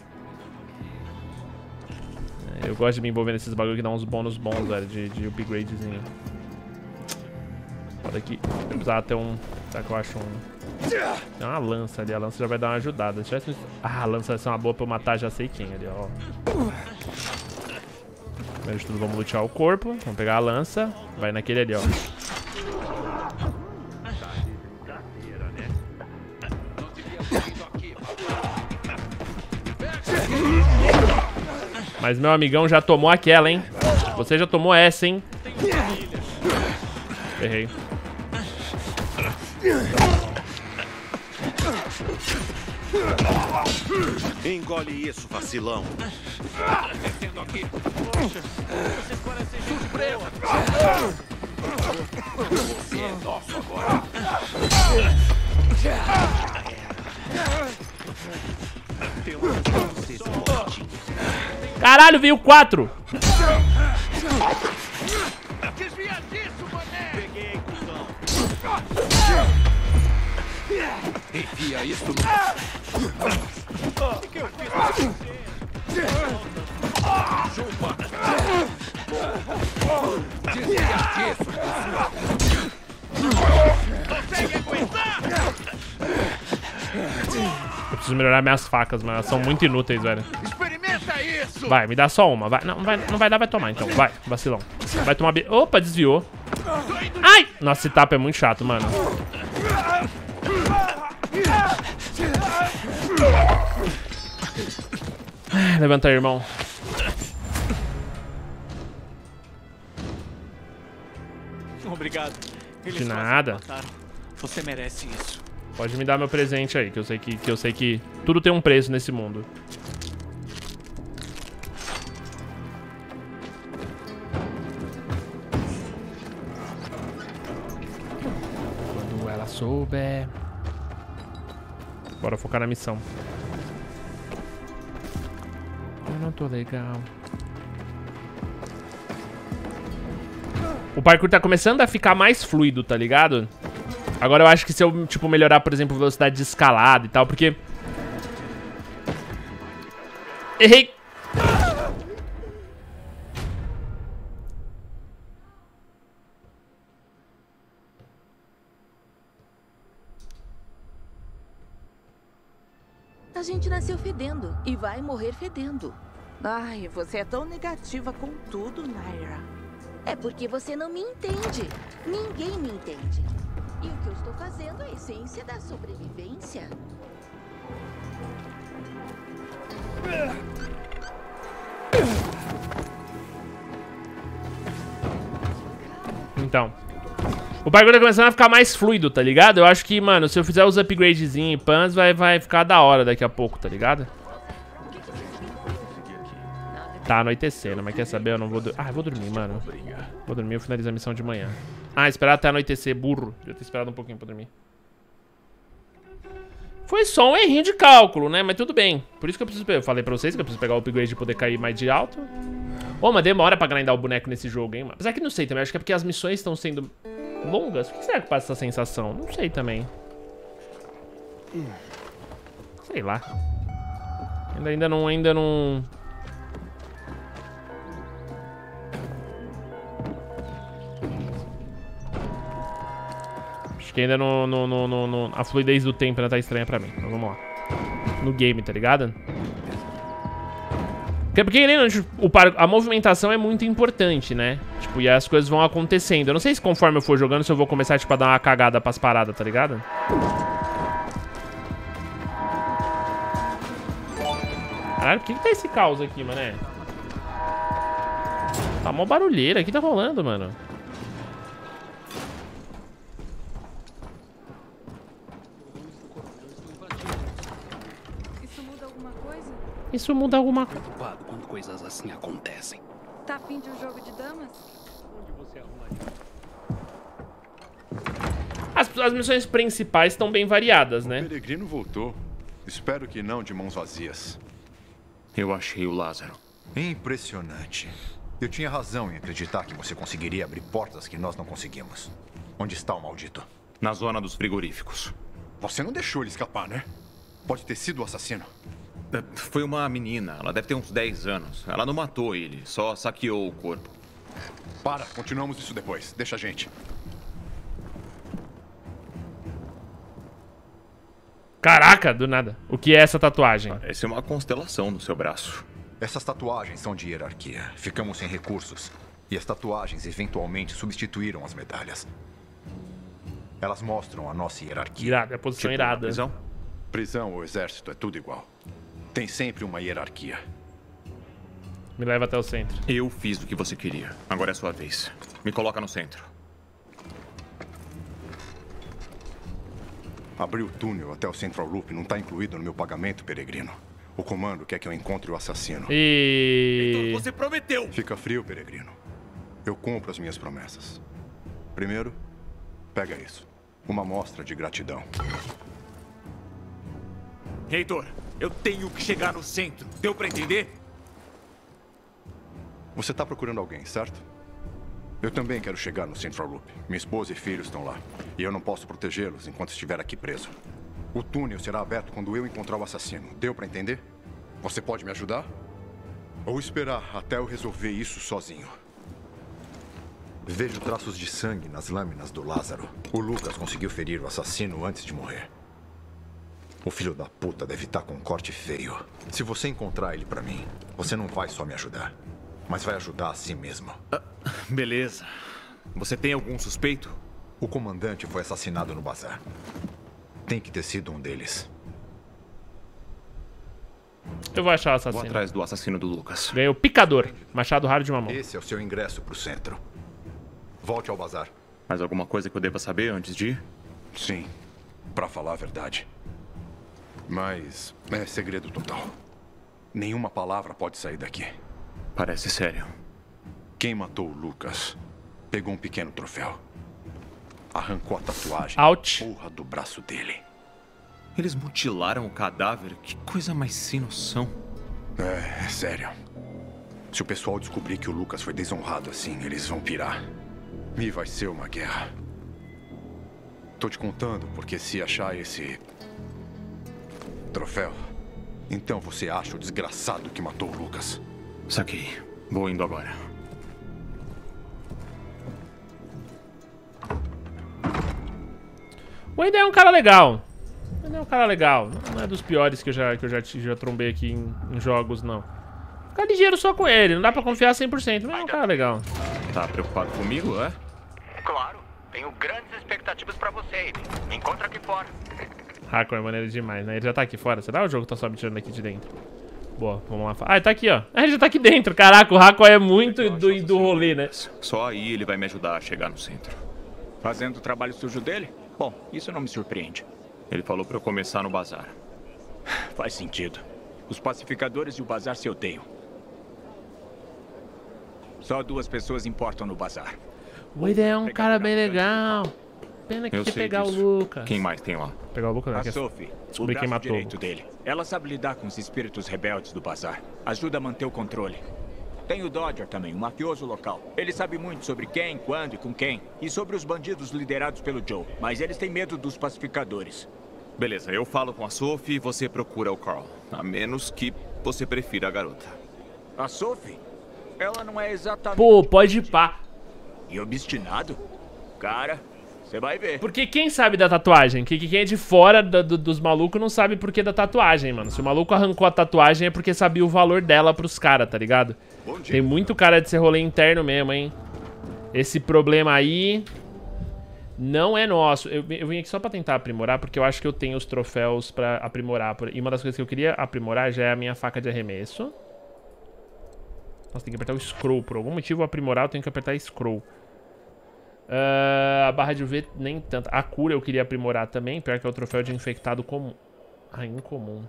Eu gosto de me envolver nesses bagulho que dá uns bônus bons, velho, de upgradezinho. Foda aqui. Eu precisava ter um... Será que eu acho um... Tem uma lança ali, a lança já vai dar uma ajudada. Ah, a lança vai ser uma boa pra eu matar, já sei quem ali, ó. Primeiro de tudo, vamos lutear o corpo. Vamos pegar a lança. Vai naquele ali, ó. Mas meu amigão já tomou aquela, hein? Você já tomou essa, hein? Errei. Engole isso, vacilão. Descendo aqui. Poxa, vocês parecem surpresa. Você é nosso agora. Caralho, veio 4! Desvia disso, mané! Peguei, cuzão. Enfia isso no... O que eu fiz pra você? Chupa! Desvia disso! Consegue aguentar? Eu preciso melhorar minhas facas, mas elas são muito inúteis, velho. Experimenta isso! Vai, me dá só uma. Vai. Não vai dar, vai tomar então. Vai, vacilão. Vai tomar... Opa, desviou. Ai! Nossa, esse tapa é muito chato, mano. Levanta aí, irmão. Obrigado. De nada. Você merece isso. Pode me dar meu presente aí, que eu sei que tudo tem um preço nesse mundo. Quando ela souber. Bora focar na missão. Eu não tô legal. O parkour tá começando a ficar mais fluido, tá ligado? Agora eu acho que se eu, tipo, melhorar, por exemplo, a velocidade de escalada e tal, porque... Errei! A gente nasceu fedendo e vai morrer fedendo. Ai, você é tão negativa com tudo, Naira. É porque você não me entende. Ninguém me entende. E o que eu estou fazendo é a essência da sobrevivência. Então, o bagulho tá começando a ficar mais fluido, tá ligado? Eu acho que, mano, se eu fizer os upgradezinhos e pans, vai ficar da hora daqui a pouco, tá ligado? Tá anoitecendo, mas quer saber? Eu não vou... eu vou dormir, mano. Vou dormir e finalizar a missão de manhã. Ah, esperar até anoitecer, burro. Devia ter esperado um pouquinho pra dormir. Foi só um errinho de cálculo, né? Mas tudo bem. Por isso que eu preciso... Eu falei pra vocês que eu preciso pegar o upgrade e poder cair mais de alto. Ô, mas demora pra grindar o boneco nesse jogo, hein, mano. Apesar que não sei também. Acho que é porque as missões estão sendo longas. Por que será que passa essa sensação? Não sei também. Sei lá. Ainda não... Acho que ainda a fluidez do tempo ainda tá estranha pra mim. Então vamos lá. No game, tá ligado? Porque a movimentação é muito importante, né? Tipo, e as coisas vão acontecendo. Eu não sei se conforme eu for jogando, se eu vou começar, tipo, a dar uma cagada pras paradas, tá ligado? Caralho, por que tá esse caos aqui, mané? Tá mó barulheira. O que tá rolando, mano? Isso muda alguma coisa? Preocupado quando coisas assim acontecem. Tá afim de um jogo de damas? Onde você arruma? As missões principais estão bem variadas, né? O peregrino voltou. Espero que não de mãos vazias. Eu achei o Lázaro. Impressionante. Eu tinha razão em acreditar que você conseguiria abrir portas que nós não conseguimos. Onde está o maldito? Na zona dos frigoríficos. Você não deixou ele escapar, né? Pode ter sido o assassino. Foi uma menina. Ela deve ter uns 10 anos. Ela não matou ele, só saqueou o corpo. Para, continuamos isso depois. Deixa a gente. Caraca, do nada. O que é essa tatuagem? Parece uma constelação no seu braço. Essas tatuagens são de hierarquia. Ficamos sem recursos. E as tatuagens eventualmente substituíram as medalhas. Elas mostram a nossa hierarquia. Irada, é a posição irada. Prisão? Prisão ou exército é tudo igual. Tem sempre uma hierarquia. Me leva até o centro. Eu fiz o que você queria. Agora é sua vez. Me coloca no centro. Abrir o túnel até o Central Loop não está incluído no meu pagamento, peregrino. O comando quer que eu encontre o assassino. E... Você prometeu! Fica frio, peregrino. Eu cumpro as minhas promessas. Primeiro, pega isso. Uma amostra de gratidão. Heitor, eu tenho que chegar no centro. Deu pra entender? Você está procurando alguém, certo? Eu também quero chegar no Central Loop. Minha esposa e filhos estão lá. E eu não posso protegê-los enquanto estiver aqui preso. O túnel será aberto quando eu encontrar o assassino. Deu pra entender? Você pode me ajudar? Ou esperar até eu resolver isso sozinho? Vejo traços de sangue nas lâminas do Lázaro. O Lucas conseguiu ferir o assassino antes de morrer. O filho da puta deve estar com um corte feio. Se você encontrar ele pra mim, você não vai só me ajudar, mas vai ajudar a si mesmo. Beleza. Você tem algum suspeito? O comandante foi assassinado no bazar. Tem que ter sido um deles. Eu vou achar o assassino. Vou atrás do assassino do Lucas. Ganhei o Picador. Machado raro de mamão. Esse é o seu ingresso pro centro. Volte ao bazar. Mais alguma coisa que eu deva saber antes de ir? Sim, pra falar a verdade. Mas é segredo total. Nenhuma palavra pode sair daqui. Parece sério. Quem matou o Lucas pegou um pequeno troféu. Arrancou a tatuagem. Ouch. Porra do braço dele. Eles mutilaram o cadáver? Que coisa mais sem noção. É sério. Se o pessoal descobrir que o Lucas foi desonrado assim, eles vão pirar. E vai ser uma guerra. Tô te contando porque se achar esse troféu, então você acha o desgraçado que matou o Lucas. Saquei. Vou indo agora. O Eden é um cara legal. Ele é um cara legal. Não é dos piores que eu já trombei aqui em jogos, não. Fica ligeiro só com ele. Não dá pra confiar 100%, mas é um cara legal. Tá preocupado comigo, é? Claro. Tenho grandes expectativas pra você, Aiden. Me encontra aqui fora. Hakon é maneiro demais, né? Ele já tá aqui fora. Será o jogo tá só me tirando aqui de dentro? Boa, vamos lá. Ah, ele tá aqui, ó. Ah, ele já tá aqui dentro. Caraca, o Hakon é muito do rolê, né? Só aí ele vai me ajudar a chegar no centro. Fazendo o trabalho sujo dele? Bom, isso não me surpreende. Ele falou pra eu começar no bazar. Faz sentido. Os pacificadores e o bazar se odeiam. Só 2 pessoas importam no bazar. O Eden é um cara bem legal. Pena que quer pegar disso. o Lucas. Quem mais tem lá? Pegar o Lucas, né? A Sophie, o Descobrir quem braço matou. direito dele. Ela sabe lidar com os espíritos rebeldes do bazar. Ajuda a manter o controle. Tem o Dodger também, um mafioso local. Ele sabe muito sobre quem, quando e com quem. E sobre os bandidos liderados pelo Joe. Mas eles têm medo dos pacificadores. Beleza, eu falo com a Sophie e você procura o Carl. A menos que você prefira a garota. A Sophie? Ela não é exatamente... Pô, pode ir pá. E obstinado? Cara, você vai ver. Porque quem sabe da tatuagem? Quem é de fora dos malucos não sabe por que da tatuagem, mano. Se o maluco arrancou a tatuagem é porque sabia o valor dela pros caras, tá ligado? Tem muito cara de ser rolê interno mesmo, hein? Esse problema aí não é nosso. Eu vim aqui só pra tentar aprimorar, porque eu acho que eu tenho os troféus pra aprimorar. E uma das coisas que eu queria aprimorar já é a minha faca de arremesso. Nossa, tem que apertar o scroll. Por algum motivo, aprimorar, eu tenho que apertar scroll. A barra de UV, nem tanto. A cura eu queria aprimorar também. Pior que é o troféu de infectado comum. Ah, incomum.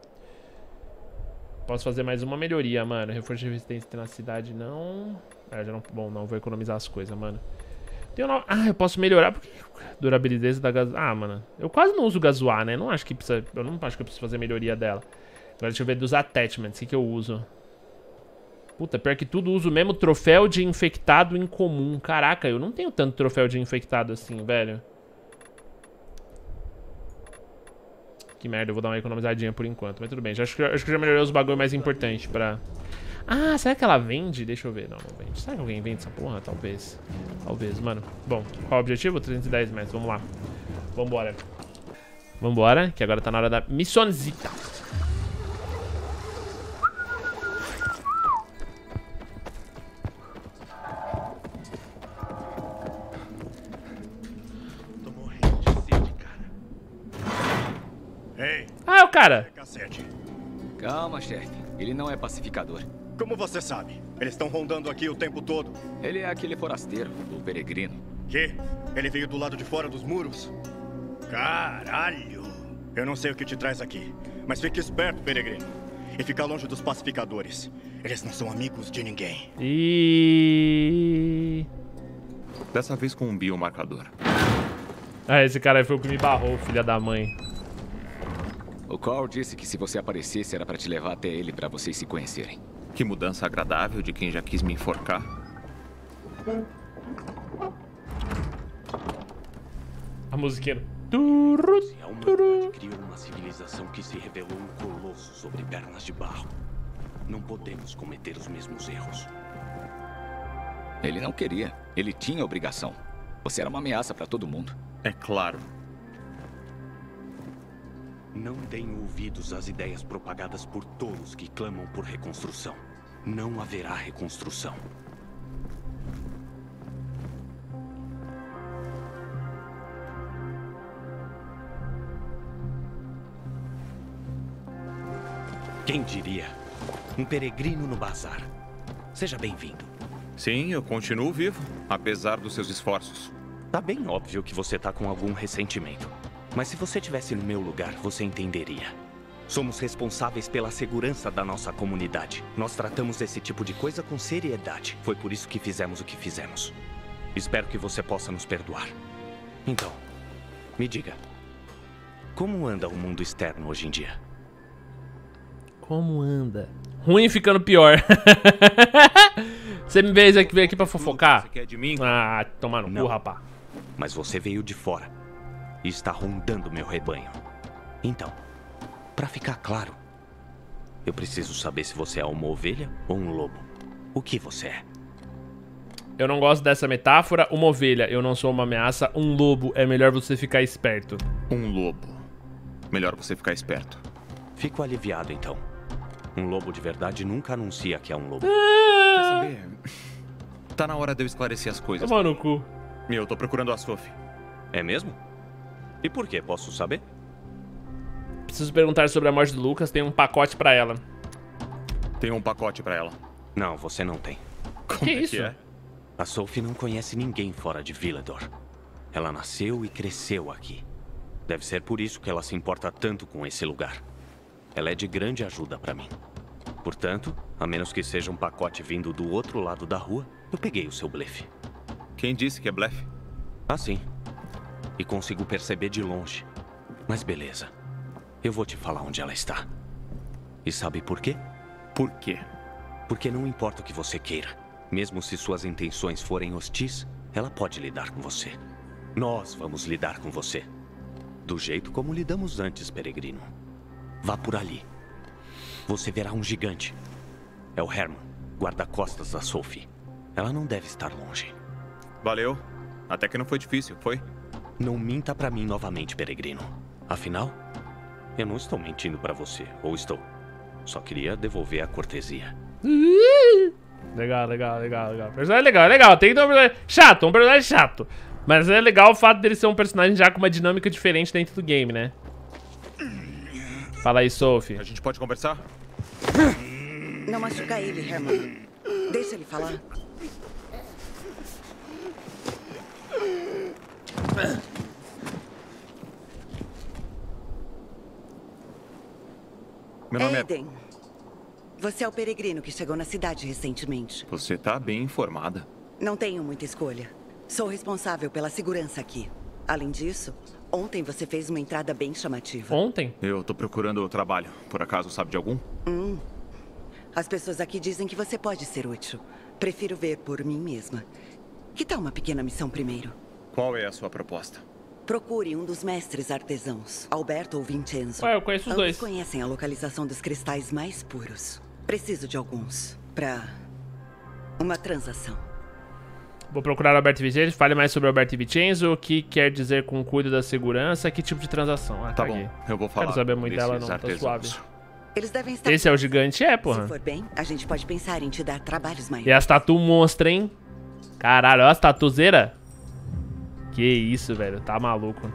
Posso fazer mais uma melhoria, mano. Reforço de resistência e tenacidade, não. Já não. Bom, não vou economizar as coisas, mano. Eu posso melhorar. Porque durabilidade da gás. Ah, mano. Eu quase não uso gasoar, né? Não acho que precisa. Eu não acho que eu preciso fazer melhoria dela. Agora deixa eu ver dos attachments. O que eu uso? Puta, pior que tudo uso o mesmo troféu de infectado incomum. Caraca, eu não tenho tanto troféu de infectado assim, velho. Que merda, eu vou dar uma economizadinha por enquanto. Mas tudo bem, acho que já melhorei os bagulho mais importantes pra... Ah, será que ela vende? Deixa eu ver. Não vende. Será que alguém vende essa porra? Talvez. Talvez, mano. Bom, qual é o objetivo? 310 metros. Vamos lá. Vambora. Vambora, que agora tá na hora da missãozita. Tô morrendo de sede, cara. Ei! Ah, é o cara! Calma, chefe. Ele não é pacificador. Como você sabe? Eles estão rondando aqui o tempo todo. Ele é aquele forasteiro, o peregrino. Que? Ele veio do lado de fora dos muros? Caralho! Eu não sei o que te traz aqui, mas fique esperto, peregrino. E fica longe dos pacificadores. Eles não são amigos de ninguém. E... Dessa vez com um biomarcador. Ah, esse cara aí foi o que me barrou, filha da mãe. O Carl disse que se você aparecesse era pra te levar até ele pra vocês se conhecerem. Que mudança agradável de quem já quis me enforcar. A musiquinha. A humanidade criou uma civilização que se revelou um colosso sobre pernas de barro. Não podemos cometer os mesmos erros. Ele não queria. Ele tinha obrigação. Você era uma ameaça pra todo mundo. É claro. Não deem ouvidos às ideias propagadas por tolos que clamam por reconstrução. Não haverá reconstrução. Quem diria? Um peregrino no bazar. Seja bem-vindo. Sim, eu continuo vivo, apesar dos seus esforços. Tá bem óbvio que você tá com algum ressentimento. Mas se você estivesse no meu lugar, você entenderia. Somos responsáveis pela segurança da nossa comunidade. Nós tratamos esse tipo de coisa com seriedade. Foi por isso que fizemos o que fizemos. Espero que você possa nos perdoar. Então, me diga. Como anda o mundo externo hoje em dia? Como anda? Ruim ficando pior. Você me veio aqui pra fofocar? Você quer de mim? Ah, tomar no cu, rapá. Mas você veio de fora e está rondando meu rebanho. Então, pra ficar claro, eu preciso saber se você é uma ovelha ou um lobo. O que você é? Eu não gosto dessa metáfora. Uma ovelha, eu não sou uma ameaça. Um lobo, é melhor você ficar esperto. Um lobo. Melhor você ficar esperto. Fico aliviado, então. Um lobo de verdade nunca anuncia que é um lobo. Quer saber? Tá na hora de eu esclarecer as coisas. Toma no cu. Eu tô procurando a Sophie. É mesmo? E por quê? Posso saber? Preciso perguntar sobre a morte do Lucas. Tem um pacote pra ela. Tem um pacote pra ela. Não, você não tem. Como que é isso? que é? A Sophie não conhece ninguém fora de Villedor. Ela nasceu e cresceu aqui. Deve ser por isso que ela se importa tanto com esse lugar. Ela é de grande ajuda pra mim. Portanto, a menos que seja um pacote vindo do outro lado da rua, eu peguei o seu blefe. Quem disse que é blefe? Ah, sim. E consigo perceber de longe. Mas beleza. Eu vou te falar onde ela está. E sabe por quê? Por quê? Porque não importa o que você queira. Mesmo se suas intenções forem hostis, ela pode lidar com você. Nós vamos lidar com você. Do jeito como lidamos antes, peregrino. Vá por ali. Você verá um gigante. É o Herman, guarda-costas da Sophie. Ela não deve estar longe. Valeu. Até que não foi difícil, foi? Não minta pra mim novamente, peregrino. Afinal, eu não estou mentindo pra você. Ou estou? Só queria devolver a cortesia. Legal. Personagem legal. Tem que ter um personagem chato. Mas é legal o fato dele ser um personagem já com uma dinâmica diferente dentro do game, né? Fala aí, Sophie. A gente pode conversar? Não machuca ele, Herman. Deixa ele falar. Meu nome Aiden, você é o peregrino que chegou na cidade recentemente. Você tá bem informada. Não tenho muita escolha. Sou responsável pela segurança aqui. Além disso, ontem você fez uma entrada bem chamativa. Ontem? Eu tô procurando trabalho. Por acaso sabe de algum? As pessoas aqui dizem que você pode ser útil. Prefiro ver por mim mesma. Que tal uma pequena missão primeiro? Qual é a sua proposta? Procure um dos mestres artesãos, Alberto ou Vincenzo. Ué, eu conheço os dois. Ambos conhecem a localização dos cristais mais puros. Preciso de alguns pra uma transação. Vou procurar Alberto Vincenzo. Fale mais sobre Alberto Vincenzo. O que quer dizer com cuido da segurança? Que tipo de transação? Ah, tá bom, eu vou falar. Quero saber muito dela, não. Tá artesãos. suave. Eles devem estar... Esse é o gigante? É, porra. Se for bem, a gente pode pensar em te dar trabalhos maiores. E as tatu monstras, hein? Caralho, olha as tatuzeiras. Que isso, velho. Tá maluco.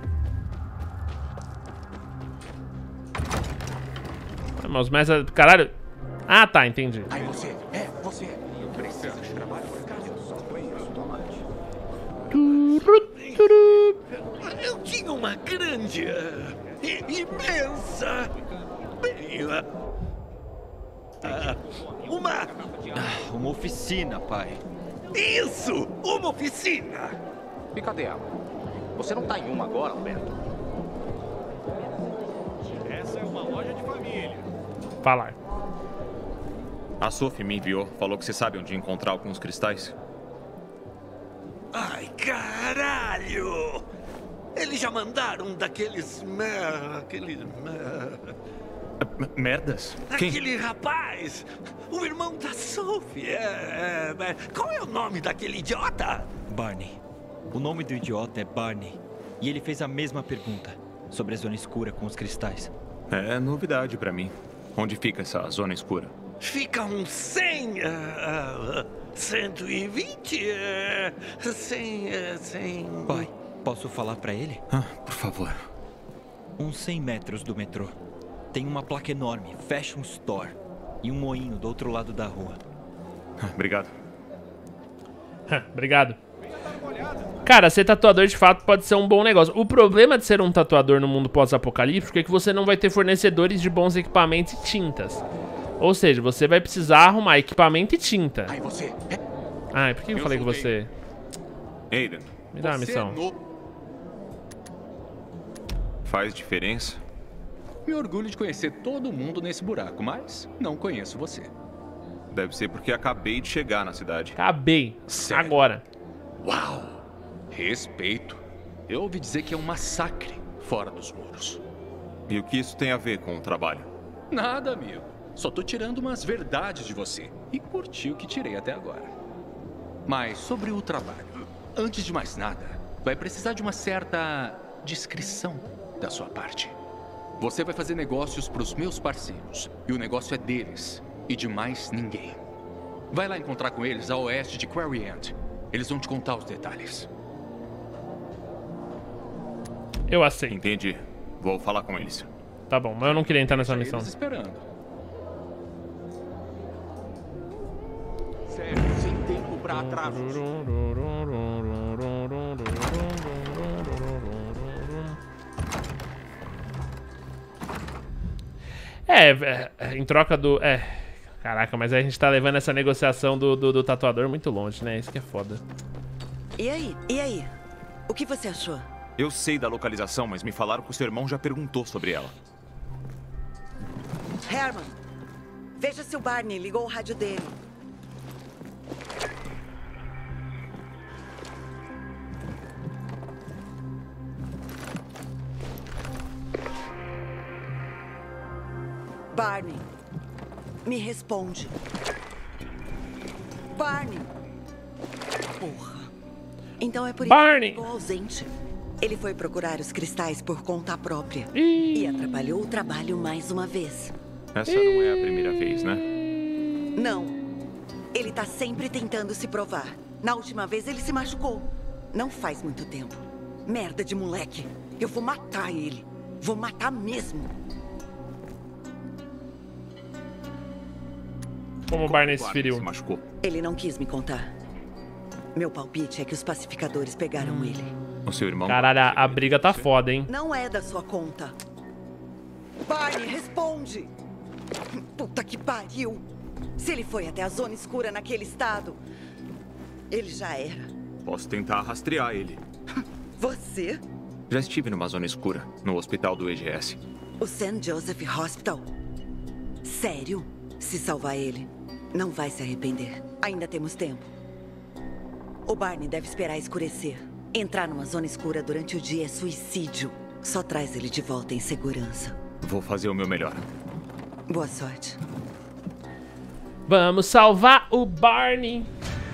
Mas mestres... Caralho. Ah, tá. Entendi. Aí você. Precisa de trabalho por acaso? Eu só conheço tomate. Eu tinha uma grande... imensa... Uma oficina, pai. Isso! Uma oficina! E cadê ela? Você não tá em uma agora, Alberto? Essa é uma loja de família. Falar. A Sophie me enviou. Falou que você sabe onde encontrar alguns cristais. Ai, caralho! Eles já mandaram daqueles... Merdas? Quem? Aquele rapaz! O irmão da Sophie. Qual é o nome daquele idiota? Barney. O nome do idiota é Barney. E ele fez a mesma pergunta sobre a zona escura com os cristais. É novidade pra mim. Onde fica essa zona escura? Fica uns 100... 120... 100... Pai, posso falar pra ele? Por favor. Uns 100 metros do metrô. Tem uma placa enorme, Fashion Store. E um moinho do outro lado da rua. Obrigado. Obrigado. Cara, ser tatuador de fato pode ser um bom negócio. O problema de ser um tatuador no mundo pós-apocalíptico é que você não vai ter fornecedores de bons equipamentos e tintas. Ou seja, você vai precisar arrumar equipamento e tinta. Aí você. Ai, por que eu falei com você? Aiden. Me dá a missão. Faz diferença? Me orgulho de conhecer todo mundo nesse buraco, mas não conheço você. Deve ser porque acabei de chegar na cidade. Acabei. Sério? Agora. Uau! Respeito. Eu ouvi dizer que é um massacre fora dos muros. E o que isso tem a ver com o trabalho? Nada, amigo. Só tô tirando umas verdades de você. E curti o que tirei até agora. Mas sobre o trabalho. Antes de mais nada, vai precisar de uma certa discrição da sua parte. Você vai fazer negócios para os meus parceiros. E o negócio é deles. E de mais ninguém. Vai lá encontrar com eles a oeste de Quarry End. Eles vão te contar os detalhes. Eu aceito. Entendi. Vou falar com eles. Tá bom, mas eu não queria entrar nessa missão. Eles esperando. Sério, sem tempo pra atrasos. Em troca do... Caraca, mas a gente tá levando essa negociação do tatuador muito longe, né? Isso que é foda. E aí? E aí? O que você achou? Eu sei da localização, mas me falaram que o seu irmão já perguntou sobre ela. Herman, veja se o Barney ligou o rádio dele. Barney, me responde. Barney. Porra. Então é por isso que ele ficou ausente. Ele foi procurar os cristais por conta própria. E atrapalhou o trabalho mais uma vez. Essa não é a primeira vez, né? Não. Ele tá sempre tentando se provar. Na última vez ele se machucou. Não faz muito tempo. Merda de moleque. Eu vou matar ele. Vou matar mesmo. Como o Barney se feriu? Ele não quis me contar. Meu palpite é que os pacificadores pegaram ele. O seu irmão... Caralho, a briga tá foda, hein? Não é da sua conta. Barney, responde! Puta que pariu! Se ele foi até a zona escura naquele estado, ele já era. Posso tentar rastrear ele. Você? Já estive numa zona escura, no hospital do EGS. O St. Joseph Hospital? Sério? Se salvar ele, não vai se arrepender. Ainda temos tempo. O Barney deve esperar escurecer. Entrar numa zona escura durante o dia é suicídio. Só traz ele de volta em segurança. Vou fazer o meu melhor. Boa sorte. Vamos salvar o Barney.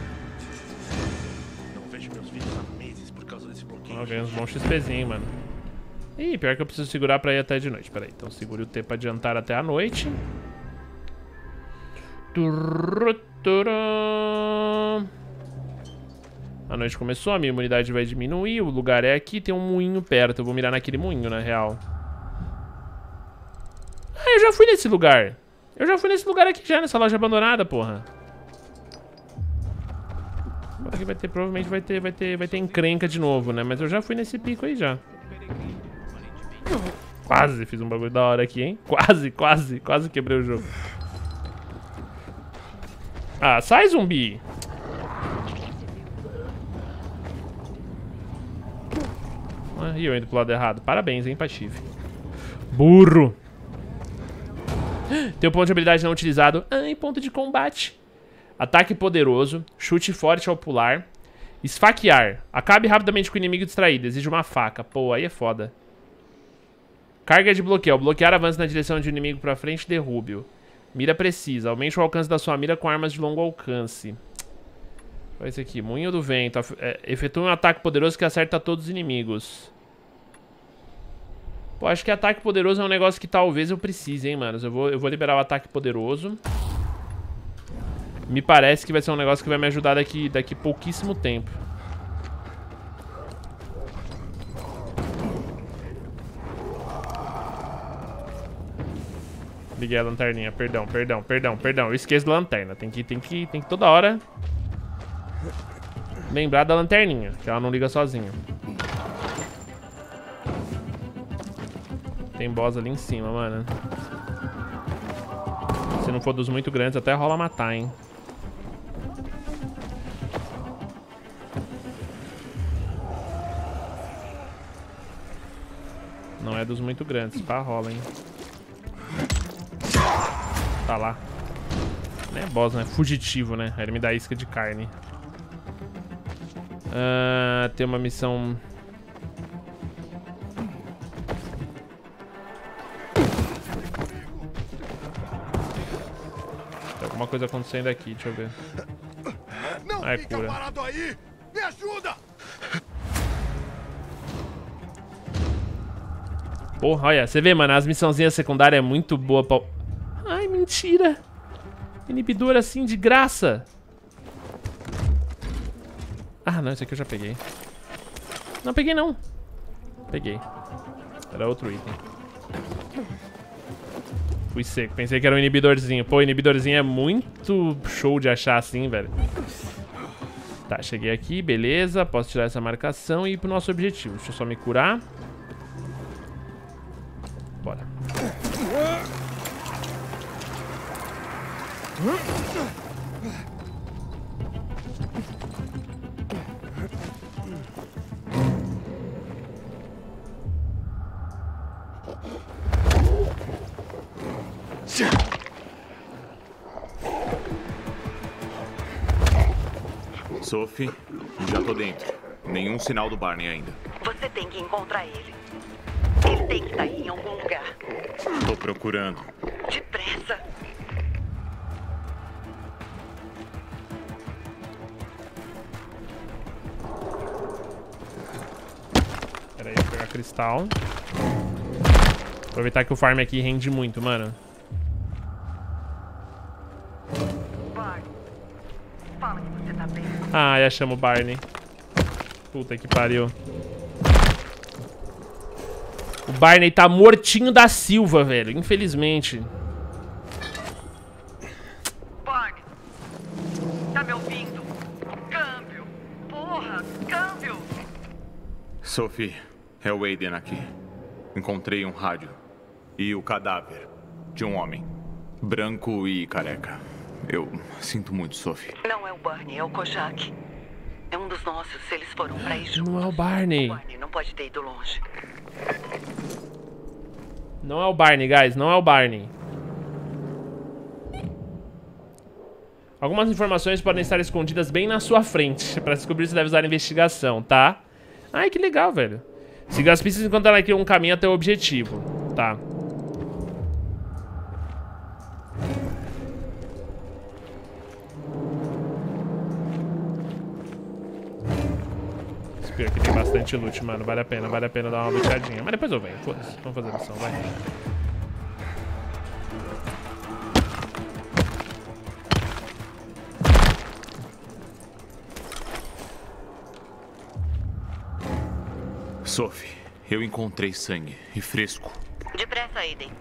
Não vejo meus vídeos há meses por causa desse bloqueio. Ganhei uns bons XPzinho, mano. Ih, pior que eu preciso segurar pra ir até de noite. Pera aí, então segure o T pra adiantar até a noite. A noite começou, a minha imunidade vai diminuir. O lugar é aqui, tem um moinho perto. Eu vou mirar naquele moinho, na real. Ah, eu já fui nesse lugar. Eu já fui nesse lugar aqui já, nessa loja abandonada, porra. Aqui vai ter, provavelmente vai ter encrenca de novo, né? Mas eu já fui nesse pico aí já. Quase fiz um bagulho da hora aqui, hein? Quase quebrei o jogo. Ah, sai, zumbi! Ah, e eu indo pro lado errado. Parabéns, hein, Patife. Burro! Tem um ponto de habilidade não utilizado. Ah, em ponto de combate. Ataque poderoso. Chute forte ao pular. Esfaquear. Acabe rapidamente com o inimigo distraído. Exige uma faca. Pô, aí é foda. Carga de bloqueio. Ao bloquear, avance na direção de um inimigo pra frente e derrube-o. Mira precisa. Aumente o alcance da sua mira com armas de longo alcance. Olha esse aqui. Moinho do vento. Efetua um ataque poderoso que acerta todos os inimigos. Pô, acho que ataque poderoso é um negócio que talvez eu precise, hein, manos. Eu vou liberar o ataque poderoso. Me parece que vai ser um negócio que vai me ajudar daqui pouquíssimo tempo. Liguei a lanterninha, perdão. Eu esqueço da lanterna. Tem que toda hora lembrar da lanterninha, que ela não liga sozinha. Tem boss ali em cima, mano. Se não for dos muito grandes, até rola matar, hein. Não é dos muito grandes, pá, rola, hein. Tá lá. Não é boss, né? Fugitivo, né? Aí ele me dá isca de carne. Tem uma missão... Tem alguma coisa acontecendo aqui, deixa eu ver. Não, é fica cura. parado aí! Me ajuda! Porra, olha, você vê, mano, as missãozinhas secundárias é muito boa pra... Ai, mentira! Inibidor assim, de graça! Ah, não, esse aqui eu já peguei. Não, peguei não. Peguei. Era outro item. Fui seco, pensei que era um inibidorzinho. Pô, inibidorzinho é muito show de achar assim, velho. Tá, cheguei aqui, beleza. Posso tirar essa marcação e ir pro nosso objetivo. Deixa eu só me curar. Bora. Sophie, já tô dentro. Nenhum sinal do Barney ainda. Você tem que encontrar ele. Ele tem que estar aí em algum lugar. Tô procurando. Depressa. Pera aí, vou pegar cristal. Aproveitar que o farm aqui rende muito, mano. Fala que você tá bem. Ah, já chamo o Barney. Puta que pariu. O Barney tá mortinho da Silva, velho. Infelizmente. Barney, tá me ouvindo? Câmbio. Porra, câmbio. Sophie, é o Aiden aqui. Encontrei um rádio. E o cadáver de um homem. Branco e careca. Eu sinto muito, Sophie. Não é o Barney, é o Kojak. É um dos nossos, se eles foram pra ir juntos. Não é o Barney. O Barney não pode ter ido longe. Não é o Barney, guys. Não é o Barney. Algumas informações podem estar escondidas bem na sua frente. Para descobrir, você deve usar a investigação, tá? Ai, que legal, velho. Siga as pistas enquanto ela cria um caminho até o objetivo. Tá. Esse pior aqui tem bastante loot, mano. Vale a pena dar uma luteadinha. Mas depois eu venho, foda-se. Vamos fazer a missão, vai. Sophie, eu encontrei sangue e fresco. Depressa, Aiden.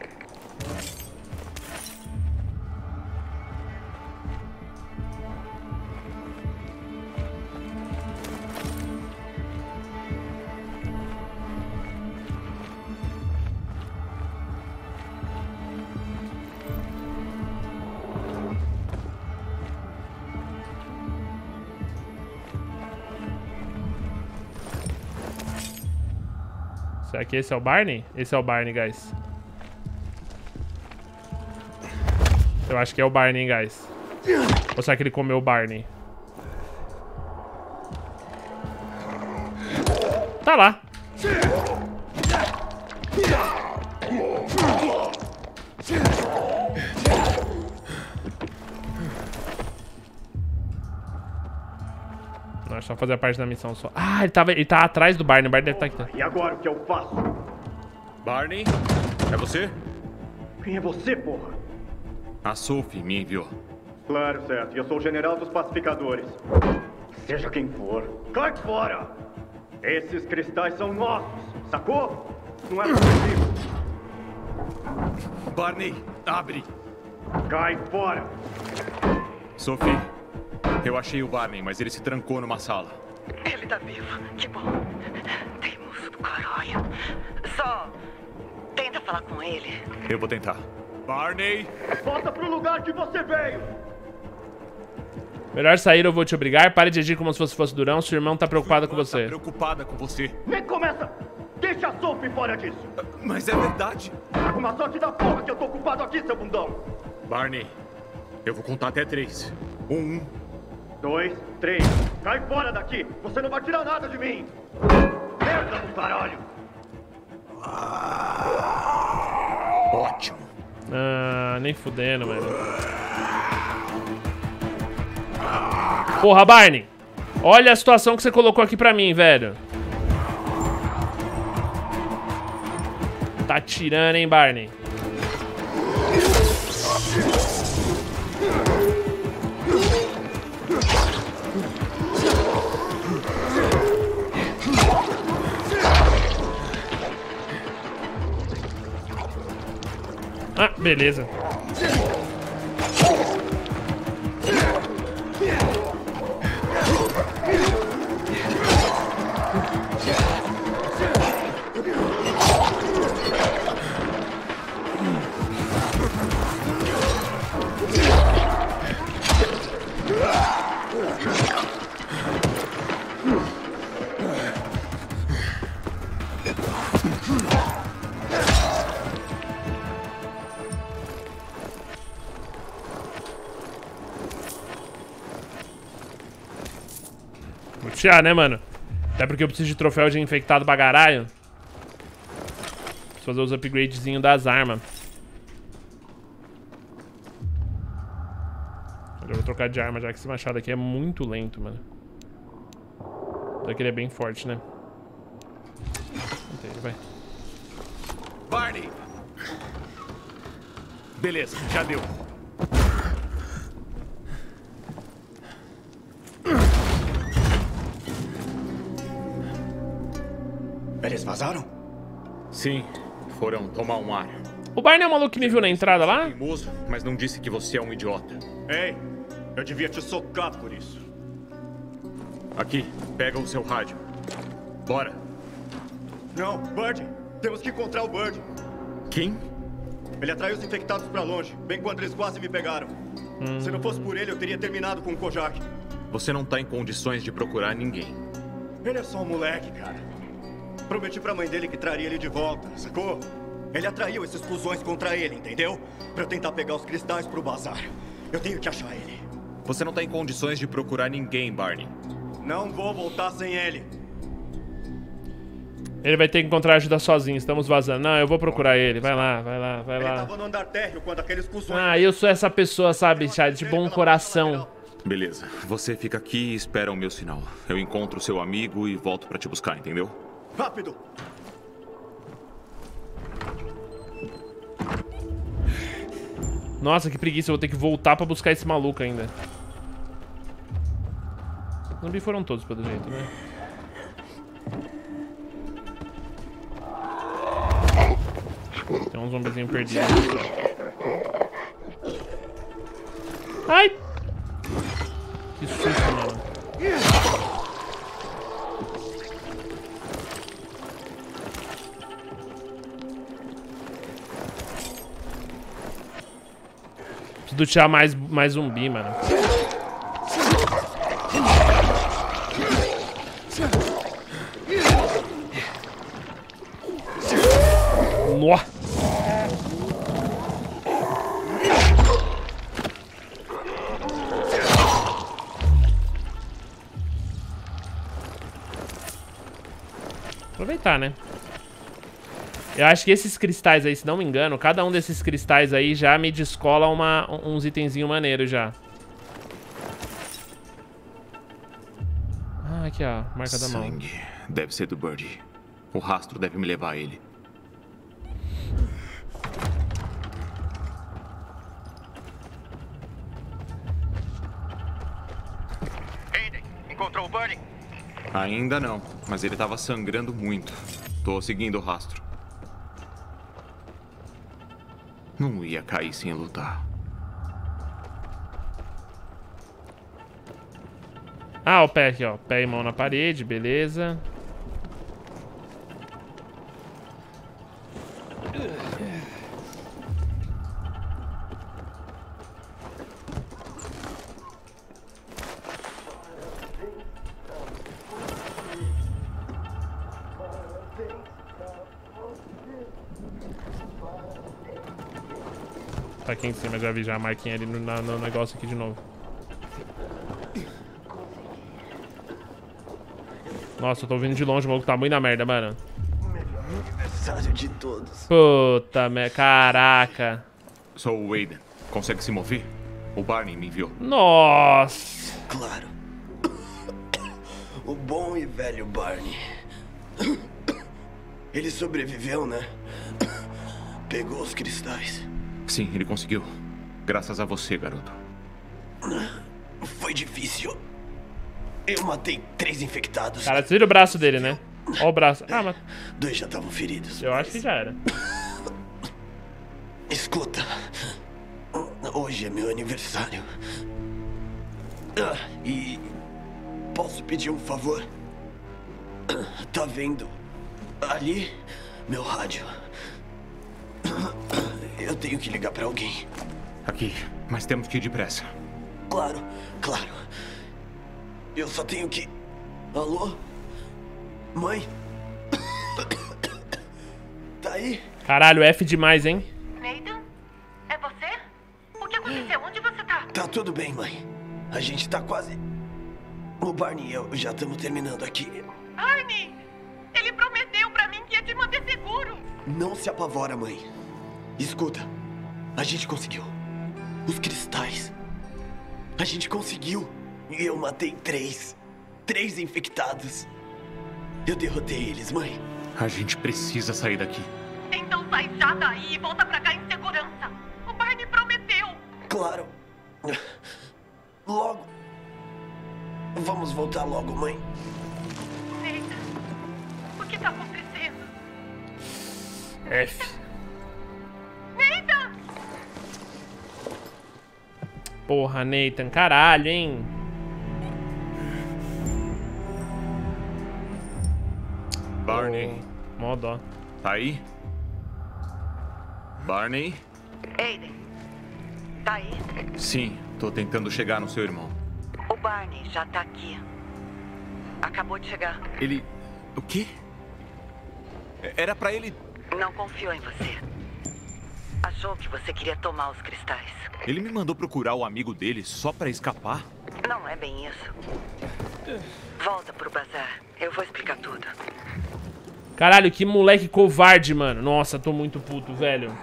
Será que esse é o Barney? Esse é o Barney, guys. Eu acho que é o Barney, guys. Ou será que ele comeu o Barney? Tá lá. Não, é só fazer a parte da missão só. Ah, ele tá atrás do Barney. O Barney deve estar aqui. E agora o que eu faço? Barney? É você? Quem é você, porra? A Sophie me enviou. Claro, certo. Eu sou o general dos pacificadores. Seja quem for, cai fora! Esses cristais são nossos, sacou? Não é possível. Barney, abre! Cai fora! Sophie, eu achei o Barney, mas ele se trancou numa sala. Ele tá vivo. Que bom. Teimoso do caralho. Só tenta falar com ele. Eu vou tentar. Barney! Volta pro lugar que você veio! Melhor sair, eu vou te obrigar. Pare de agir como se fosse durão. Seu irmão tá preocupado com você. Preocupada com você. Nem começa! Deixa a Sophie fora disso! Mas é verdade. Tá com uma sorte da porra que eu tô ocupado aqui, seu bundão! Barney, eu vou contar até 3. 1, 2, 3. Cai fora daqui! Você não vai tirar nada de mim! Merda do caralho! Ótimo. Ah, nem fudendo, velho. Porra, Barney. Olha a situação que você colocou aqui pra mim, velho. Tá tirando, hein, Barney. Ah, beleza. Vou tirar, né, mano? Até porque eu preciso de troféu de infectado pra caralho. Preciso fazer os upgradezinhos das armas. Eu vou trocar de arma, já que esse machado aqui é muito lento, mano. Só que ele é bem forte, né? Entendi, vai. Barney! Beleza, já deu. Eles vazaram? Sim, foram tomar um ar. O Barney é o maluco que me viu na entrada lá? Teimoso, mas não disse que você é um idiota. Ei, eu devia te socar por isso. Aqui, pega o seu rádio. Bora. Não, Bird, temos que encontrar o Bird. Quem? Ele atraiu os infectados pra longe, bem quando eles quase me pegaram. Se não fosse por ele, eu teria terminado com o Kojak. Você não tá em condições de procurar ninguém. Ele é só um moleque, cara. Prometi pra mãe dele que traria ele de volta, sacou? Ele atraiu esses cuzões contra ele, entendeu? Pra eu tentar pegar os cristais pro bazar. Eu tenho que achar ele. Você não tá em condições de procurar ninguém, Barney. Não vou voltar sem ele. Ele vai ter que encontrar ajuda sozinho, estamos vazando. Não, eu vou procurar ele. Vai lá, vai lá, vai Ele lá. tava no andar térreo quando aqueles cuzões... Ah, eu sou essa pessoa, sabe, Chad, de bom coração. Beleza, você fica aqui e espera o meu sinal. Eu encontro seu amigo e volto pra te buscar, entendeu? Rápido! Nossa, que preguiça, eu vou ter que voltar pra buscar esse maluco ainda. Zumbi foram todos, pelo jeito, né? Tem um zumbizinho perdido. Ai! Que susto, mano. Preciso lutear mais zumbi, mano. Nossa! Aproveitar, né? Eu acho que esses cristais aí, se não me engano, cada um desses cristais aí já me descola uns itenzinhos maneiros já. Ah, aqui ó, marca da mão. Sangue. Deve ser do Birdie. O rastro deve me levar a ele. Aiden, encontrou o Birdie? Ainda não, mas ele tava sangrando muito. Tô seguindo o rastro. Não ia cair sem lutar. Ah, o pé aqui, ó. Pé e mão na parede, beleza. Tá aqui em cima, já vi já a marquinha ali no negócio aqui de novo. Nossa, eu tô ouvindo de longe, o maluco tá muito na merda, mano. Melhor aniversário de todos. Puta merda, caraca. Sou o Aiden. Consegue se mover? O Barney me enviou. Nossa. Claro. O bom e velho Barney. Ele sobreviveu, né? Pegou os cristais. Sim, ele conseguiu. Graças a você, garoto. Foi difícil. Eu matei 3 infectados. Cara, tira o braço dele, né? Ó o braço. Ah, mas... 2 já estavam feridos. Eu acho que já era. Escuta. Hoje é meu aniversário. E... posso pedir um favor? Tá vendo? Ali, meu rádio. Eu tenho que ligar pra alguém. Aqui, mas temos que ir depressa. Claro, claro. Eu só tenho que... Alô? Mãe? Tá aí? Caralho, F demais, hein? Nathan? É você? O que aconteceu? Onde você tá? Tá tudo bem, mãe. A gente tá quase... O Barney e eu já estamos terminando aqui. Barney! Ele prometeu pra mim que ia te manter seguro. Não se apavora, mãe. Escuta, a gente conseguiu. Os cristais. A gente conseguiu. E eu matei 3. 3 infectados. Eu derrotei eles, mãe. A gente precisa sair daqui. Então sai já daí e volta pra cá em segurança. O Barney prometeu. Claro. Logo. Vamos voltar logo, mãe. Nathan, o que tá acontecendo? F. Nathan! Porra, Nathan, caralho, hein? Barney. Mó dó. Tá aí? Barney? Aiden, tá aí? Sim, tô tentando chegar no seu irmão. O Barney já tá aqui. Acabou de chegar. Ele... O quê? Era pra ele... Não confiou em você. Achou que você queria tomar os cristais. Ele me mandou procurar o amigo dele só pra escapar? Não é bem isso. Volta pro bazar. Eu vou explicar tudo. Caralho, que moleque covarde, mano. Nossa, tô muito puto, velho.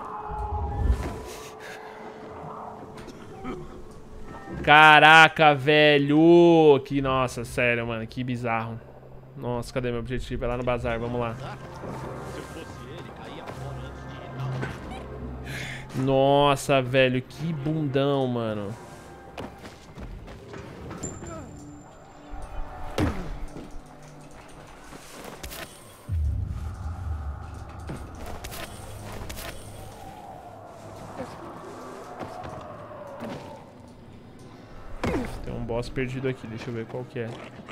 Caraca, velho. Que, nossa, sério, mano. Que bizarro. Nossa, cadê meu objetivo? É lá no bazar, vamos lá. Nossa, velho. Que bundão, mano. Tem um boss perdido aqui, deixa eu ver qual que é.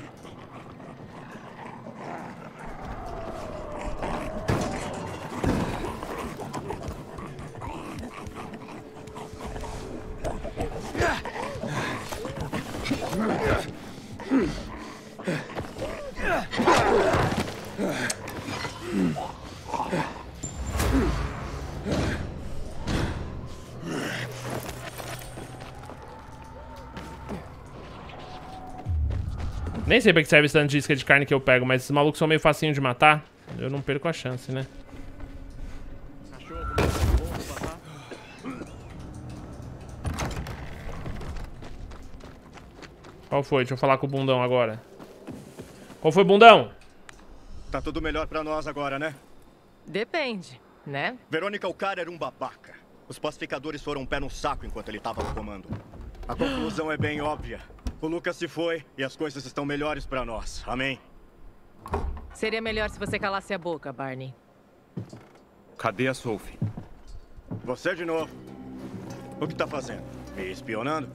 Nem sei pra que serve esse tanto de isca de carne que eu pego, mas esses malucos são meio facinho de matar. Eu não perco a chance, né? Qual foi? Deixa eu falar com o bundão agora. Qual foi, bundão? Tá tudo melhor pra nós agora, né? Depende, né? Verônica, o cara era um babaca. Os pacificadores foram um pé no saco enquanto ele tava no comando. A conclusão é bem óbvia. O Lucas se foi e as coisas estão melhores pra nós. Amém? Seria melhor se você calasse a boca, Barney. Cadê a Sophie? Você de novo. O que tá fazendo? Me espionando?